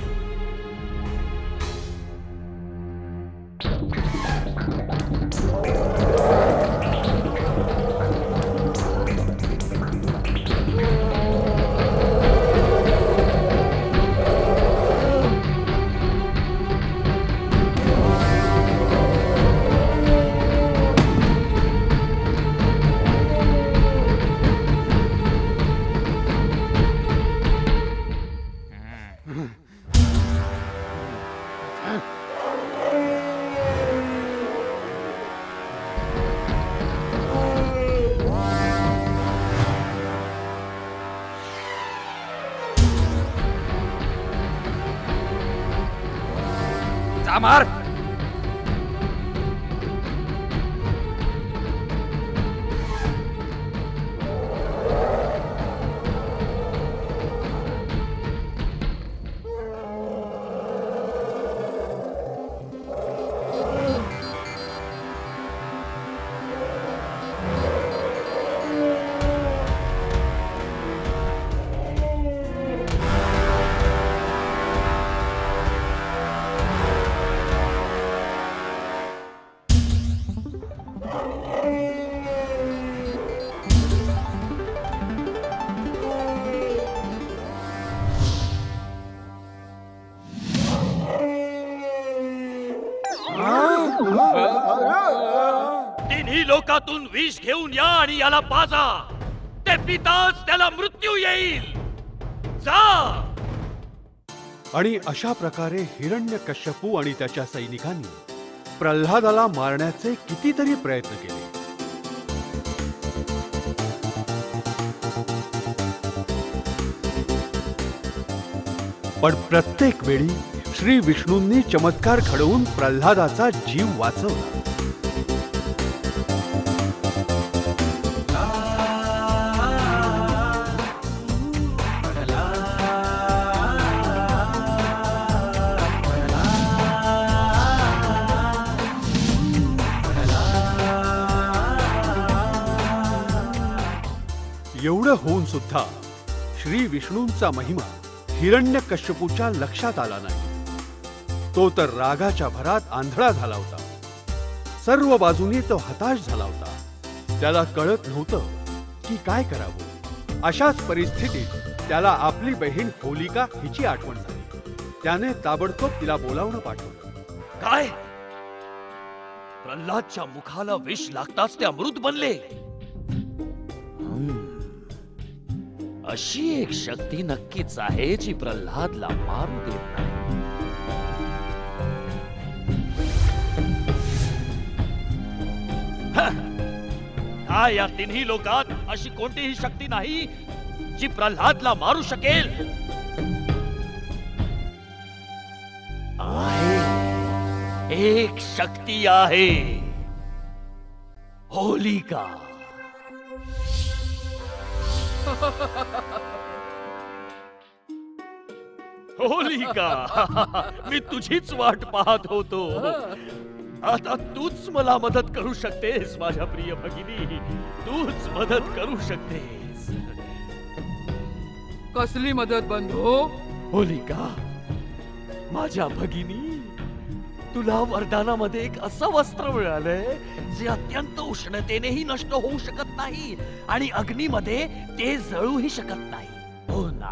मार. तिन्ही लोकातून विष घेऊन या आणि याला पाजा. ते पिताच त्याला मृत्यू येईल. जा. आणि अशा प्रकारे हिरण्यकश्यपू आणि त्याच्या सैनिकांनी प्रल्हादाला मारण्याचे कितीतरी प्रयत्न केले. पण प्रत्येक वेळी श्री विष्णूंनी चमत्कार घडवून प्रल्हादाचा जीव वाचवला. एवढं होऊन सुद्धा श्री विष्णूंचा महिमा हिरण्यकश्यपूच्या लक्षात आला नाही. तो तर रागाच्या भरात आंधळा झाला होता. सर्व बाजूने तो हताश झाला होता. त्याला कळत नव्हतं की काय करावं. अशाच परिस्थितीत त्याला आपली बहीण होलिका हिची आठवण झाली. त्याने ताबडतोब तिला बोलावणं पाठवलं. काय? प्रल्हादच्या मुखाला विष लागताच ते अमृत बनले. अशी एक शक्ती नक्कीच आहे जी प्रल्हादला मारू देत नाही. काय या तिन्ही लोकात अशी कोणतीही शक्ती नाही जी प्रल्हादला मारू शकेल? आहे, एक शक्ती आहे, होलिका. होलिका, मी तुझीच वाट पाहत होतो. आता तूच मला मदत करू शकतेस माझ्या प्रिय भगिनी. तूच मदत करू शकतेस. कसली मदत बंधू? होलिका, माझ्या भगिनी, तुला वरदानामध्ये एक असं वस्त्र मिळालंय जे अत्यंत उष्णतेनेही नष्ट होऊ शकत नाही आणि अग्नीमध्ये ते जळूही शकत नाही, हो ना?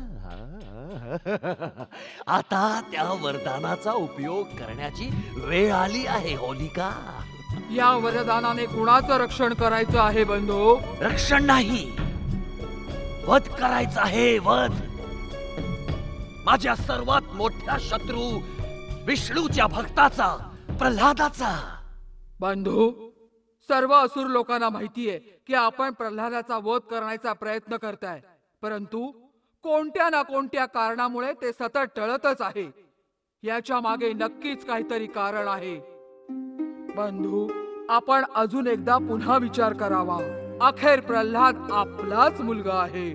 आता त्या वरदानाचा उपयोग करण्याची वेळ आली आहे होलिका. या वरदानाने कुणाचं रक्षण करायचं आहे बंधू? रक्षण नाही, वध करायचा आहे, वध. माझ्या सर्वात मोठ्या शत्रू विष्णूच्या भक्ताचा, प्रल्हादाचा. बंधू, सर्व असुर लोकांना माहितीये की आपण प्रल्हादाचा वध करण्याचा प्रयत्न करताय, परंतु कोणत्या ना कोणत्या कारणामुळे ते सतत टळतच आहे. याच्या मागे नक्कीच काहीतरी कारण आहे. बंधू, आपण अजून एकदा पुन्हा विचार करावा. अखेर प्रल्हाद आपलाच मुलगा आहे.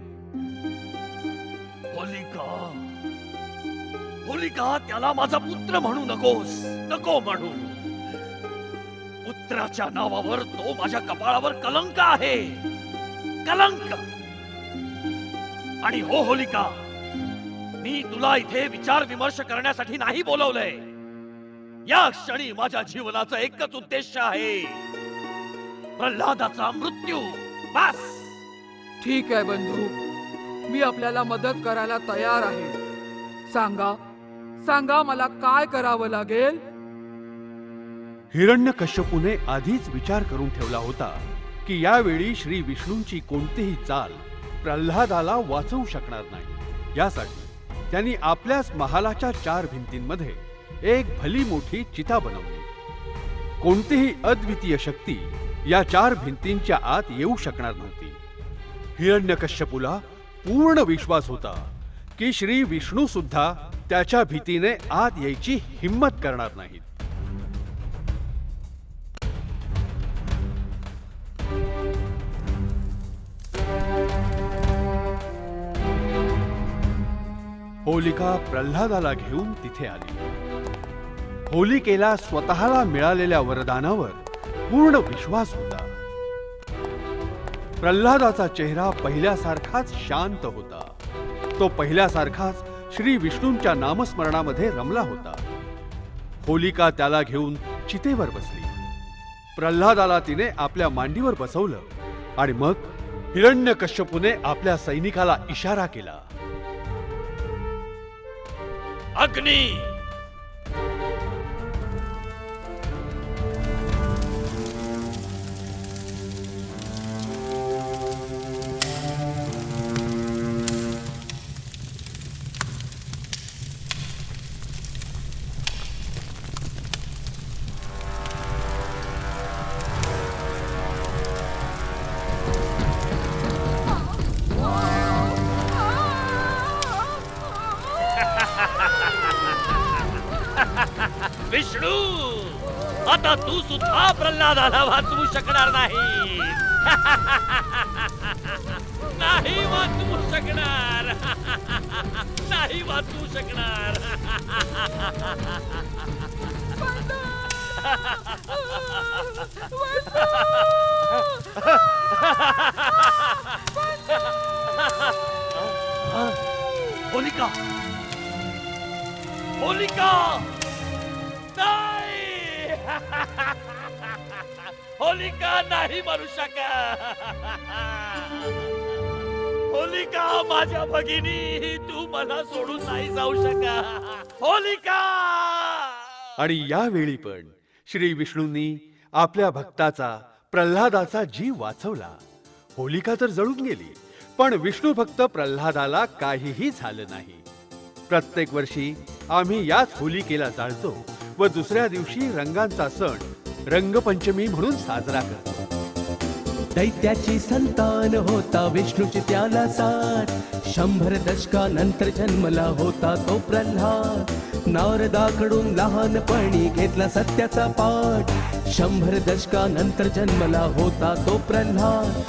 होलिका, होलिका, त्याला माझा पुत्र म्हणू नकोस, नको म्हणू. पुत्राच्या नावावर तो माझ्या कपाळावर कलंक आहे, कलंक. आणि हो होलिका, मी तुला इथे विचार विमर्श करण्यासाठी नाही बोलवलंय. या क्षणी माझ्या जीवनाचा एकच उद्देश आहे, प्रल्हादाचा मृत्यू, बस. ठीक आहे बंधू, मी आपल्याला मदत करायला तयार आहे. सांगा, सांगा मला काय करावं लागेल? हिरण्यकश्यपूने आधीच विचार करून ठेवला होता की यावेळी श्री विष्णूंची कोणतीही चाल प्रल्हादाला वाचवू शकणार नाही. यासाठी त्यांनी आपल्याच महालाच्या 4 भिंतींमध्ये एक भली मोठी चिता बनवली. कोणतीही अद्वितीय शक्ती या 4 भिंतींच्या आत येऊ शकणार नव्हती. हिरण्यकश्यपूला पूर्ण विश्वास होता की श्री विष्णू सुद्धा त्याच्या भीतीने आत यायची हिम्मत करणार नाहीत. होलिका प्रल्हादाला घेऊन तिथे आली. होलिकेला स्वतःला मिळालेल्या वरदानावर पूर्ण विश्वास होता. प्रल्हादाचा चेहरा पहिल्यासारखाच शांत होता. तो पहिल्यासारखाच श्री विष्णूंच्या नामस्मरणामध्ये रमला होता. होलिका त्याला घेऊन चितेवर बसली. प्रल्हादाला तिने आपल्या मांडीवर बसवलं आणि मग हिरण्यकश्यपूने आपल्या सैनिकाला इशारा केला. अग्नी, विष्णू, आता तू सुद्धा प्रल्हादाला वाचवू शकणार नाही. नाही वाचवू शकणार, नाही वाचवू शकणार. होलिका, होलिका, नाही. होलिका नाही मरू शकत. होलिका, माझ्या भगिनी, तू मला सोडून नाही जाऊ शकत. होलिका. आणि यावेळी पण श्री विष्णूंनी आपल्या भक्ताचा, प्रल्हादाचा जीव वाचवला. होलिका तर जळून गेली, पण विष्णू भक्त प्रल्हादाला काहीही झालं नाही. प्रत्येक वर्षी आम्ही याच होलिकेला जाळतो व दुसऱ्या दिवशी रंगांचा सण रंगपंचमी म्हणून साजरा करतो. दैत्याची संतान होता विष्णूची त्याला साथ. 100 दशकानंतर जन्मला होता तो प्रल्हाद. नारदाकडून लहानपणी घेतला सत्याचा पाठ. 100 दशकानंतर जन्मला होता तो प्रल्हाद.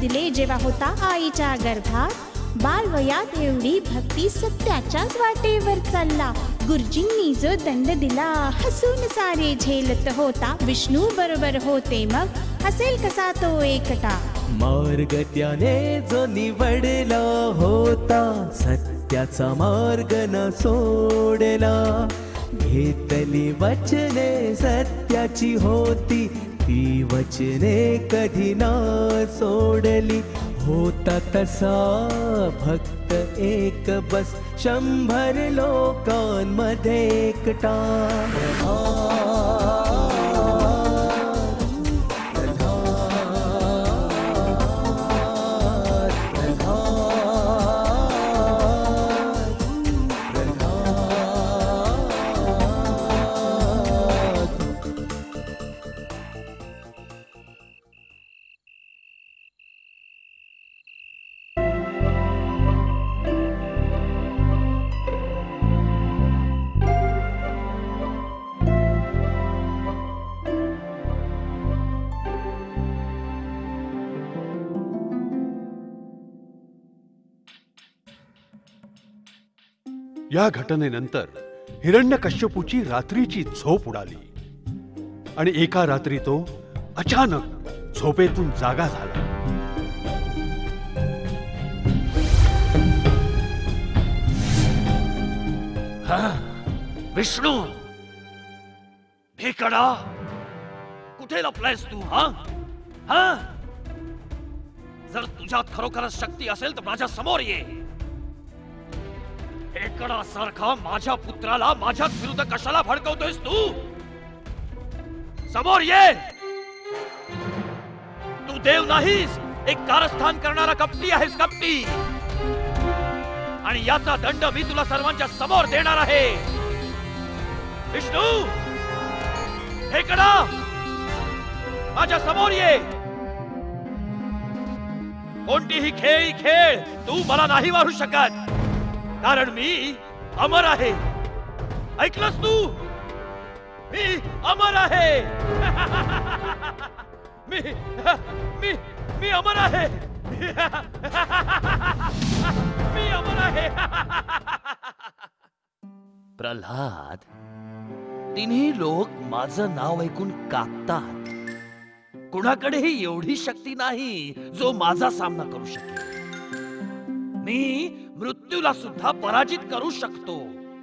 दिले जेव्हा होता आईच्या गर्भात, बालवयात एवढी भक्ती सत्याच्याच वाटेवर चालला. गुरुजींनी जो दंड दिला, हसून सारे झेलत होता. विष्णू बरोबर होते मग हसेल कसा तो एकटा. मार्ग त्याने जो निवडला होता, सत्याचा मार्ग न सोडला. घेतली वचने सत्याची होती, ती वचने कधी ना सोडली. होता तसा भक्त एक बस, 100 लोकांमध्ये एकटा. या घटनेनंतर हिरण्यकश्यपूची रात्रीची झोप उडाली आणि एका रात्री तो अचानक झोपेतून जागा झाला. विष्णू, भेकडा, कुठे लपलायस तू? जर तुझ्यात खरोखरच शक्ती असेल तर माझ्या समोर ये. सारखा माझ्या पुत्राला माझ्याच विरुद्ध कशाला भडकवतोयस तू? समोर ये. तू देव नाहीस, एक कारस्थान करणारा कपटी आहेस, कपटी. आणि याचा दंड मी तुला सर्वांच्या समोर देणार आहे. विष्णू, हेकडा, माझ्या समोर ये. कोणतीही खेळ खेळ, तू मला नाही मारू शकत, कारण मी अमर आहे. ऐकलंस तू? मी अमर आहे. मी मी मी अमर आहे. मी अमर आहे. प्रल्हाद, तिन्ही लोक माझं नाव ऐकून कापतात. कुणाकडेही एवढी शक्ती नाही जो माझा सामना करू शकेल. मी मृत्यूला सुद्धा पराजित करू शकतो,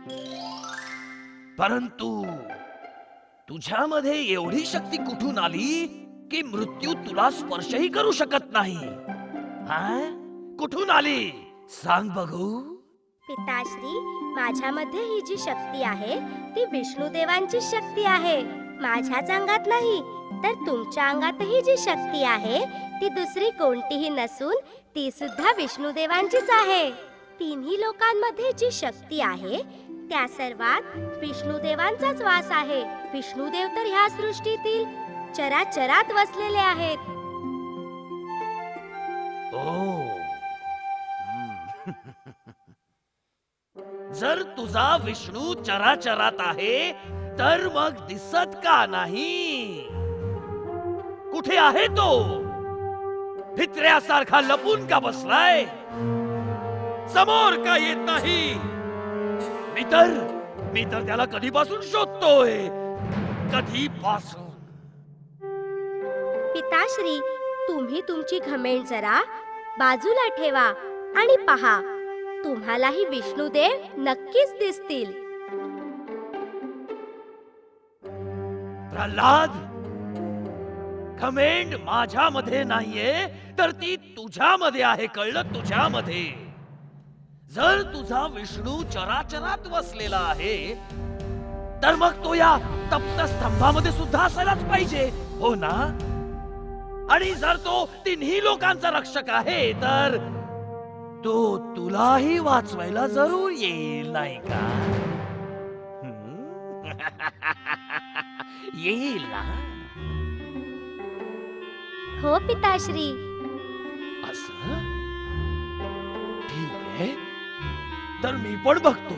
परंतु तुझ्यामध्ये एवढी शक्ती कुठून आली की मृत्यू तुला स्पर्शही करू शकत नाही? कुठून आली? सांग बघू. पिताश्री, माझ्यामध्ये ही जी शक्ती आहे ती विष्णुदेवांची शक्ती आहे. माझ्याच अंगात नाही, तर तुमच्या अंगातही जी शक्ती आहे ती दुसरी कोणतीही नसून ती सुद्धा विष्णुदेवांचीच आहे. तिन्ही लोकांमध्ये जी शक्ती आहे त्या सर्वात विष्णुदेवांचाच वास आहे. विष्णुदेव तर ह्या सृष्टीतील चराचरात वसलेले आहेत. जर तुझा विष्णू चराचरात आहे तर मग दिसत का नाही? कुठे आहे तो? भित्र्यासारखा लपून का बसलाय? समोर का येत नाही? मी तर त्याला कधीपासून शोधतोय, कधीपासून. पिताश्री, तुम्ही तुमची घमेंड जरा बाजूला ठेवा आणि पहा, तुम्हालाही विष्णुदेव नक्कीच दिसतील. प्रल्हाद, घमेंड माझ्यामध्ये नाहीये तर ती तुझ्यामध्ये आहे, कळलं? तुझ्यामध्ये. जर तुझा विष्णू चराचरात वसलेला आहे तर मग तो या तप्त स्तंभामध्ये सुद्धा असायलाच पाहिजे, हो ना? आणि जर तो तिन्ही लोकांचा रक्षक आहे तर तो तुलाही वाचवायला जरूर येईल, नाही का? येईल ना? हो पिताश्री. असं? ठीक आहे, तर मी पण बघतो.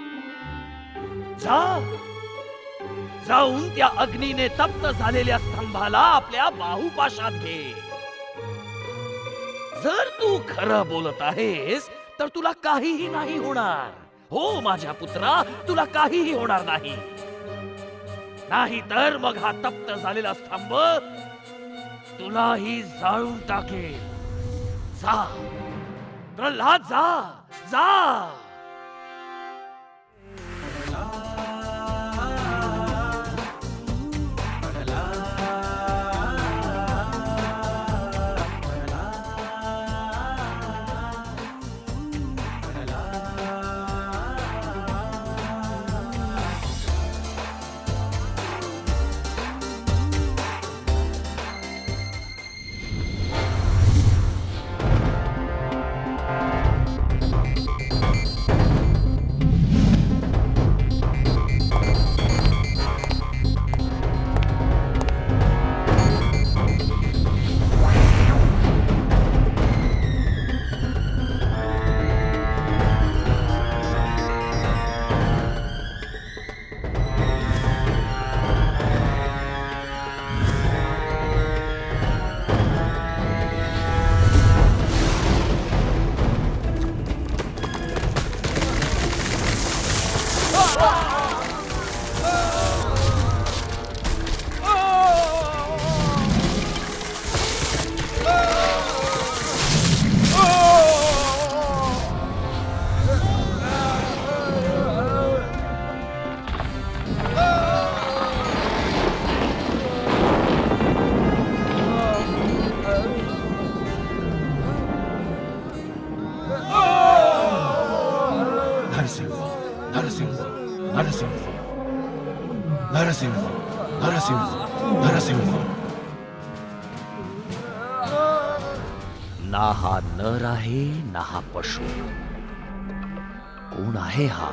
जाऊन त्या अग्नीने तप्त झालेल्या स्तंभाला आपल्या बाहुपाशात घे. जर तू खरं बोलत आहेस तर तुला काहीही नाही होणार. हो माझ्या पुत्रा, तुला काहीही होणार नाही. नाही तर मग हा तप्त झालेला स्तंभ तुलाही जाळून टाकेल. जा प्रल्हाद, जा जा. ना हा नर आहे ना हा पशु. कोण आहे हा?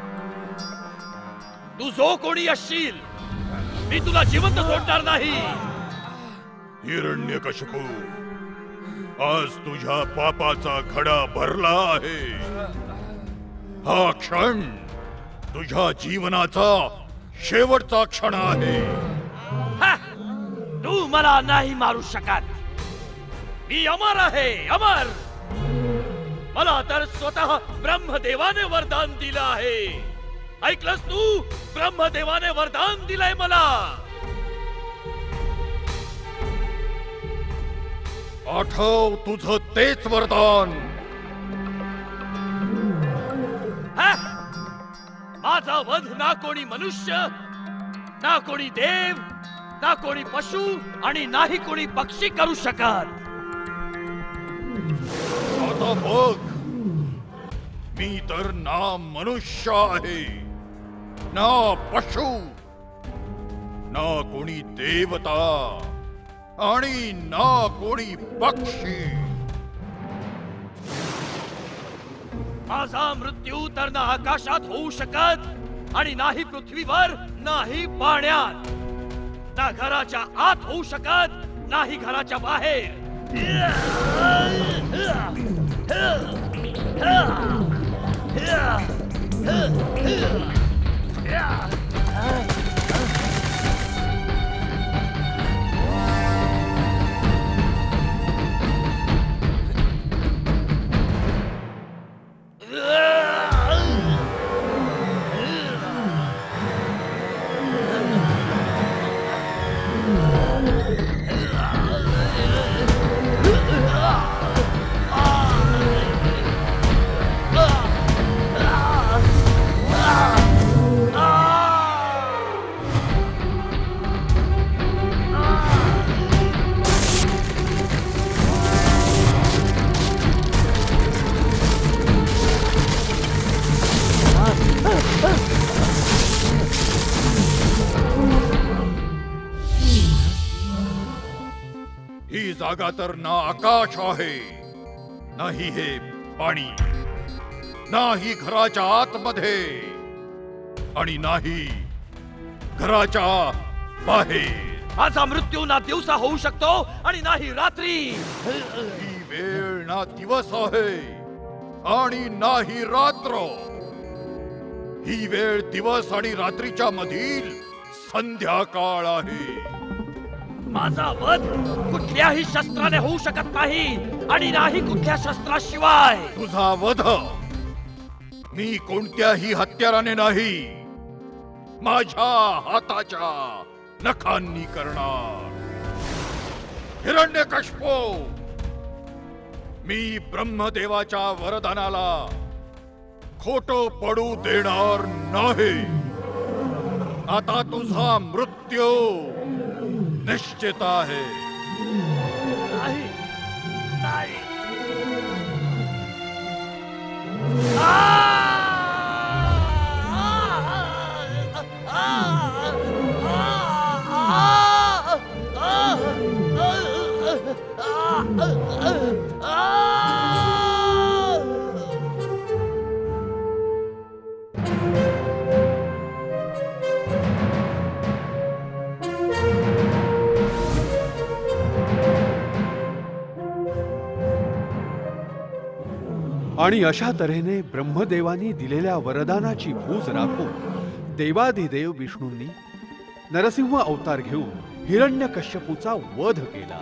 तू जो कोणी असशील, मी तुला जिवंत सोडणार नाही. हिरण्यकशिपू, आज तुझ्या पापाचा घडा भरला आहे. हा क्षण तुझ्या जीवनाचा शेवटचा क्षण आहे. तू मला नाही मारू शकत. मी अमर आहे, अमर. मला तर स्वतः ब्रह्मदेवाने वरदान दिलं आहे. ऐकलंस तू? ब्रह्मदेवाने वरदान दिलंय मला. आठव तुझं तेच वरदान. माझा वध ना कोणी मनुष्य, ना कोणी देव, ना कोणी पशु आणि नाही कोणी पक्षी करू शकत. आता बघ, मी तर ना मनुष्य आहे, ना पशु, ना कोणी देवता आणि ना कोणी पक्षी. माझा मृत्यू तर ना आकाशात होऊ शकत आणि नाही पृथ्वीवर, नाही पाण्यात, ना घराच्या आत होऊ शकत, नाही घराच्या बाहेर. ही जागा तर ना आकाश आहे, नाही हे पाणी, नाही घराच्या आतमध्ये आणि नाही घराच्या बाहेर. माझा मृत्यू ना दिवसा होऊ शकतो आणि नाही रात्री. ही वेळ ना दिवस आहे आणि नाही रात्र. ही वेळ दिवस आणि रात्रीच्या मधील संध्याकाळ आहे. माझा वध कुठल्याही शस्त्राने होऊ शकत नाही. आणि नाही कुठल्या शस्त्राशिवाय. तुझा वध मी कोणत्याही हत्याराने नाही, माझ्या हाताच्या नखांनी करणार. हिरण्यकश्यपो, मी ब्रह्मदेवाच्या वरदानाला खोटं पडू देणार नाही. आता तुझा मृत्यू निश्चित आहे. नाही नाही. आणि अशा तऱ्हेने ब्रह्मदेवानी दिलेल्या वरदानाची मूज राखून देवाधिदेव विष्णूंनी नरसिंह अवतार घेऊन हिरण्यकश्यपूचा वध केला.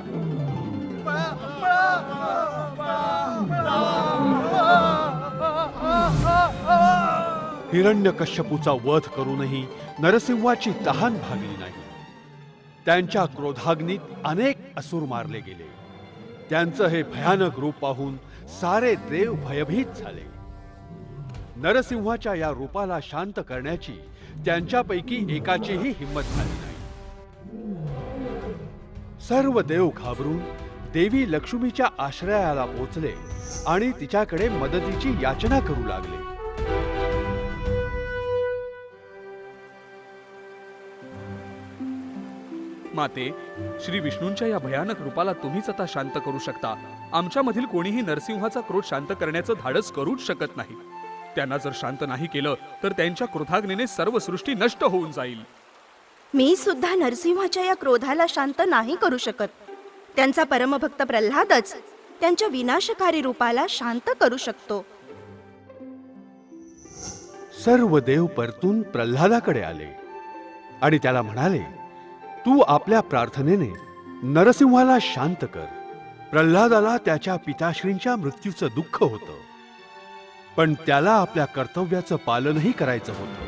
हिरण्यकश्यपूचा वध करूनही नरसिंहाची तहान भागली नाही. त्यांच्या क्रोधाग्नीत अनेक असुर मारले गेले. त्यांचं हे भयानक रूप पाहून सारे देव भयभीत झाले. नरसिंहाच्या या रूपाला शांत करण्याची त्यांच्यापैकी एकाचीही हिंमत झाली नाही. सर्व देव घाबरून देवी लक्ष्मीच्या आश्रयाला पोचले आणि तिच्याकडे मदतीची याचना करू लागले. माते, श्री विष्णूंच्या या भयानक रूपाला तुम्हीच आता शांत करू शकता. आमच्यामधील कोणीही नरसिंहाचा क्रोध शांत करण्याचं धाडस करूच शकत नाही. त्यांना जर शांत नाही केलं तर त्यांच्या क्रोधाग्नीने सर्व सृष्टी नष्ट होऊन जाईल. मी सुद्धा नरसिंहाच्या या क्रोधाला शांत नाही करू शकत. त्यांचा परमभक्त प्रल्हादच त्यांच्या विनाशकारी रूपाला शांत करू शकतो. सर्व देव परतून प्रल्हादाकडे आले आणि त्याला म्हणाले, तू आपल्या प्रार्थनेने नरसिंहाला शांत कर. प्रल्हादाला त्याच्या पिताश्रींच्या मृत्यूचं दुःख होतं, पण त्याला आपल्या कर्तव्याचं पालनही करायचं होतं.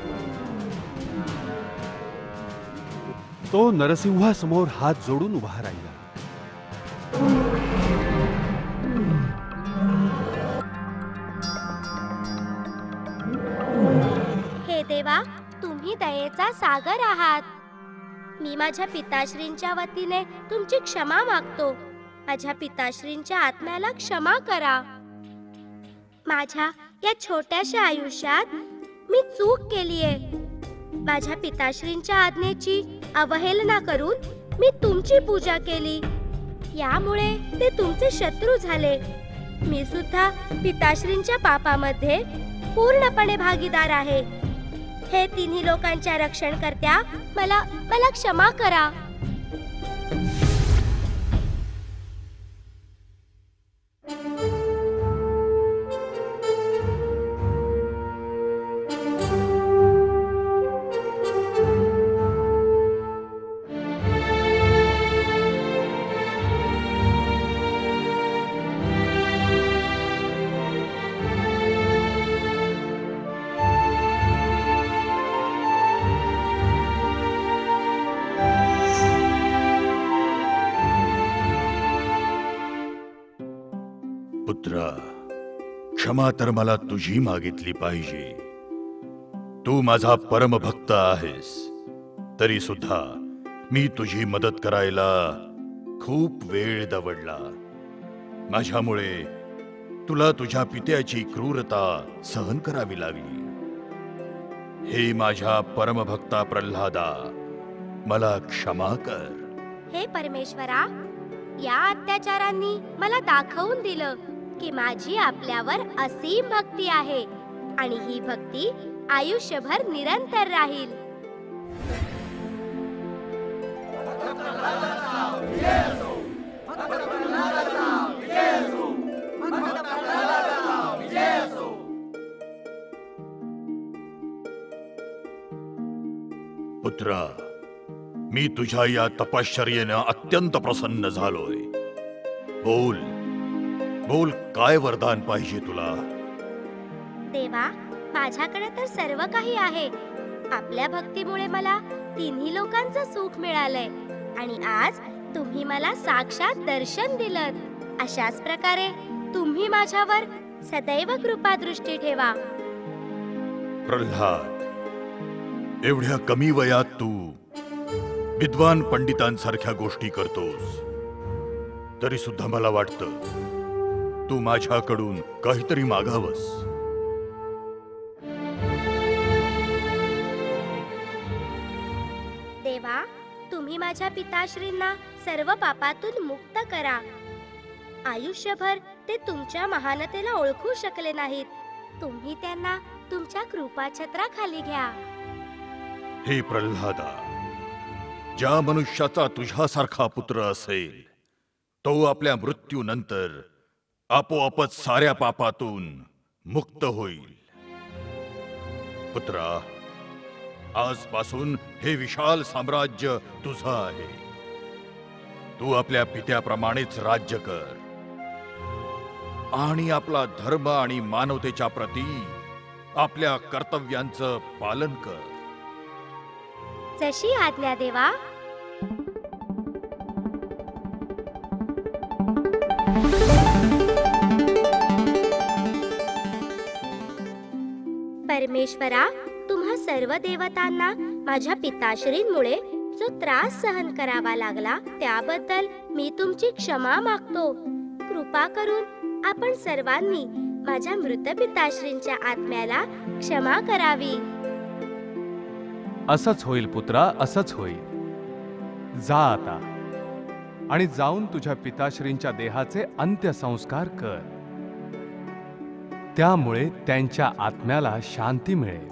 तो नरसिंहासमोर हात जोडून उभा राहिला. हे देवा, तुम्ही दयेचा सागर आहात. मी माझ्या पिताश्रींच्या वतीने तुमची क्षमा मागतो. माझ्या पिताश्रींच्या आत्म्याला क्षमा करा. माझ्या या छोट्याशा आयुष्यात मी चूक केलीये. माझ्या पिताश्रींच्या आज्ञेची अवहेलना करून मी तुमची पूजा केली. यामुळे ते तुमचे शत्रू झाले. मी सुद्धा पिताश्रींच्या पापामध्ये पूर्णपणे भागीदार आहे. हे तिन्ही लोकांच्या रक्षणकर्त्या, मला क्षमा करा. पुत्रा, क्षमा तर मला तुझी मागितली पाहिजे. तू माझा परमभक्त आहेस, तरी सुद्धा मी तुझी मदत करायला खूप वेळ दवडला. माझ्यामुळे तुला तुझ्या पित्याची क्रूरता सहन करावी लागली. हे माझ्या परमभक्ता प्रल्हादा, मला क्षमा कर. हे परमेश्वरा, या अत्याचारांनी मला दाखवून दिलं की माझी आपल्यावर असीम भक्ती आहे आणि ही भक्ती आयुष्यभर निरंतर राहील. पुत्रा, मी तुझ्या या तपश्चर्येनं अत्यंत प्रसन्न झालोय. बोल, बोल, काय वरदान पाहिजे तुला? देवा, माझ्याकडे तर सर्व काही आहे. आपल्या भक्तीमुळे मला तिन्ही लोकांचं सुख मिळालंय आणि आज तुम्ही मला साक्षात दर्शन दिलं. अशाच प्रकारे तुम्ही माझ्यावर सदैव कृपादृष्टी ठेवा. प्रल्हाद, एवढ्या कमी वयात तू विद्वान पंडितांसारख्या गोष्टी करतोस, तरी सुद्धा मला वाटतं तू माझ्याकडून काहीतरी मागावंस. देवा, तुम्ही माझ्या पिताश्रींना सर्व पापातून मुक्त करा. आयुष्यभर ते तुमच्या महानतेला ओळखू शकले नाहीत. तुम्ही त्यांना तुमच्या कृपाछत्राखाली घ्या. हे प्रल्हादा, ज्या मनुष्याचा तुझ्यासारखा पुत्र असेल तो आपल्या मृत्यूनंतर आपोआपच साऱ्या पापातून मुक्त होईल. पुत्रा, आजपासून हे विशाल साम्राज्य तुझं आहे. तू आपल्या पित्याप्रमाणेच राज्य कर आणि आपला धर्म आणि मानवतेच्या प्रती आपल्या कर्तव्यांचं पालन कर. जशी आज्ञा देवा. परमेश्वरा, तुम्हा सर्व देवतांना माझ्या पिताश्रींमुळे जो त्रास सहन करावा लागला त्याबद्दल मी तुमची क्षमा मागतो. कृपा करून आपण सर्वांनी माझ्या मृत पिताश्रींच्या आत्म्याला क्षमा करावी. असंच होईल पुत्रा, असंच होईल. जा आता आणि जाऊन तुझ्या पिताश्रींच्या देहाचे अंत्यसंस्कार कर. त्यामुळे त्यांच्या आत्म्याला शांती मिळेल.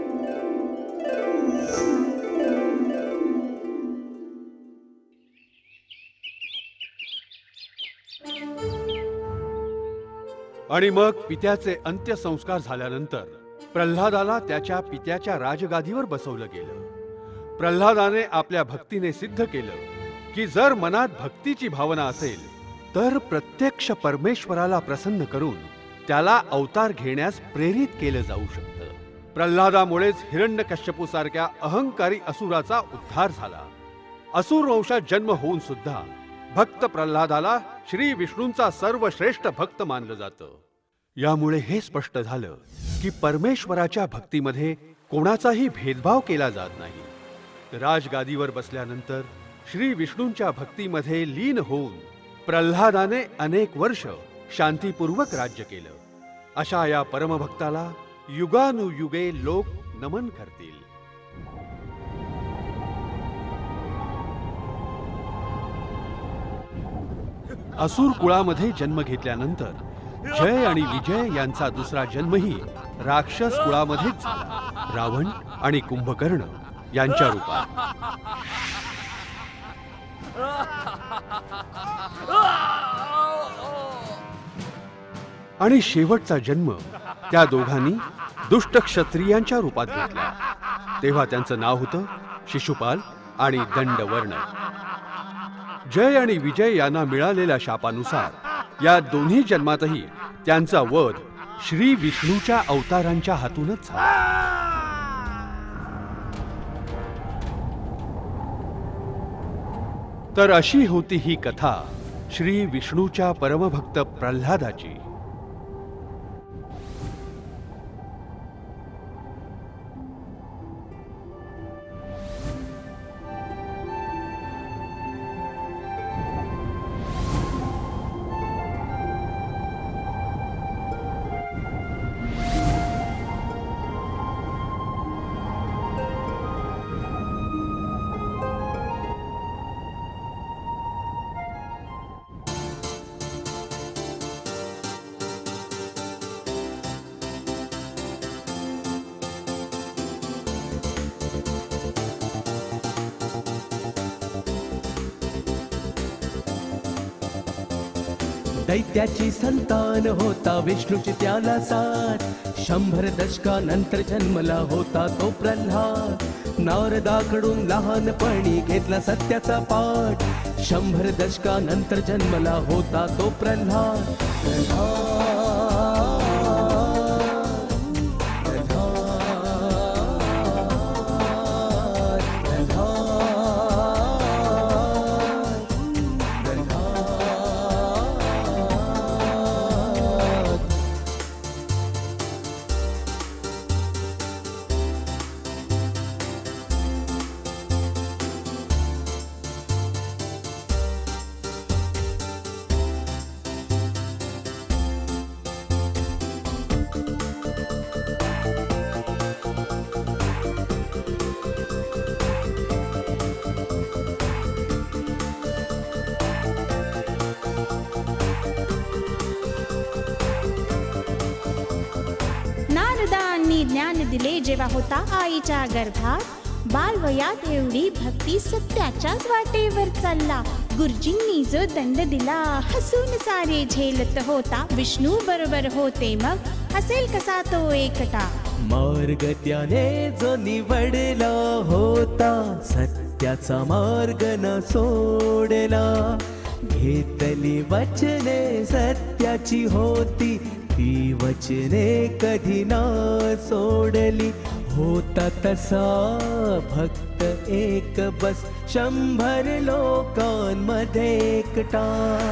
आणि मग पित्याचे अंत्यसंस्कार झाल्यानंतर प्रल्हादाला त्याच्या पित्याच्या राजगादीवर बसवलं गेलं. प्रल्हादाने आपल्या भक्तीने सिद्ध केलं की जर मनात भक्तीची भावना असेल तर प्रत्यक्ष परमेश्वराला प्रसन्न करून त्याला अवतार घेण्यास प्रेरित केलं जाऊ शकतं. प्रल्हादामुळेच हिरण्यकश्यपूसारख्या अहंकारी असुराचा उद्धार झाला. असुर वंशात जन्म होऊन सुद्धा भक्त प्रल्हादाला श्री विष्णूंचा सर्वश्रेष्ठ भक्त मानलं जातं. यामुळे हे स्पष्ट झालं की परमेश्वराच्या भक्तीमध्ये कोणाचाही भेदभाव केला जात नाही. राजगादीवर बसल्यानंतर श्री विष्णूंच्या भक्तीमध्ये लीन होऊन प्रल्हादाने अनेक वर्ष शांतीपूर्वक राज्य केलं. अशा या परमभक्ताला युगानुयुगे लोक नमन करतील. असुर कुळामध्ये जन्म घेतल्यानंतर जय आणि विजय यांचा दुसरा जन्मही राक्षस कुळामध्येच झाला, रावण आणि कुंभकर्ण यांच्या रूपात. आणि शेवटचा जन्म त्या दोघांनी दुष्ट क्षत्रियांच्या रूपात घेतला. तेव्हा त्यांचं नाव होतं शिशुपाल आणि दंडवर्ण. जय आणि विजय यांना मिळालेल्या शापानुसार या दोन्ही जन्मातही त्यांचा वध श्री विष्णूच्या अवतारांच्या हातूनच झाला. तर अशी होती ही कथा श्री विष्णूच्या परमभक्त प्रल्हादाची. दैत्याची संतान होता विष्णूची त्याला साथ. 100 दशकानंतर जन्मला होता तो प्रल्हाद. नारदाकडून लहानपणी घेतला सत्याचा पाठ. 100 दशकानंतर जन्मला होता तो प्रल्हाद. नारदांनी ज्ञान दिले जेव्हा होता आईच्या गर्भात. बालवयात एवढी भक्ती सत्याच्याच वाटेवर चालला. गुरुजींनी जो दंड दिला हसून सारे झेलत होता. विष्णू बरोबर होते मग हसेल कसा तो एकटा. मार्ग त्याने जो निवडला होता सत्याचा मार्ग न सोडला. घेतली वचने सत्याची होती ती वचने कधी ना सोडली. होता तसा भक्त एक बस 100 लोकांमध्ये एकटा.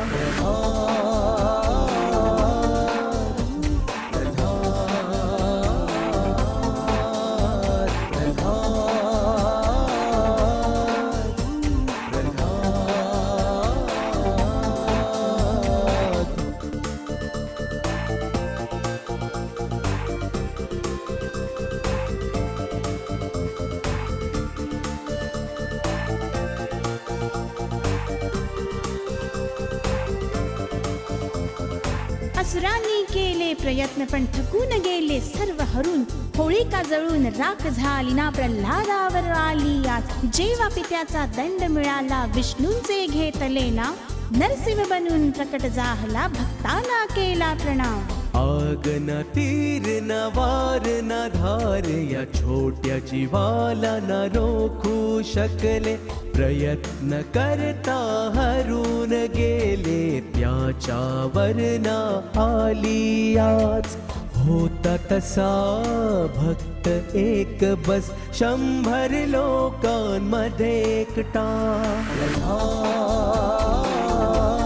असुरांनी केले प्रयत्न पण थकून गेले सर्व हरून. होळिका जळून राख झाली ना प्रल्हादावर आली आज. जेव्हा पित्याचा दंड मिळाला विष्णूंचे घेतले ना. नरसिंह बनून प्रकट झाला भक्तांना केला प्रणाम. आग न तीर न वार न धार या छोट्या जीवाला न रोखू शकले. प्रयत्न करता हरून गेले त्याच्यावर न आली आज. होता तसा भक्त एक बस 100 लोकांमध्ये एकटा.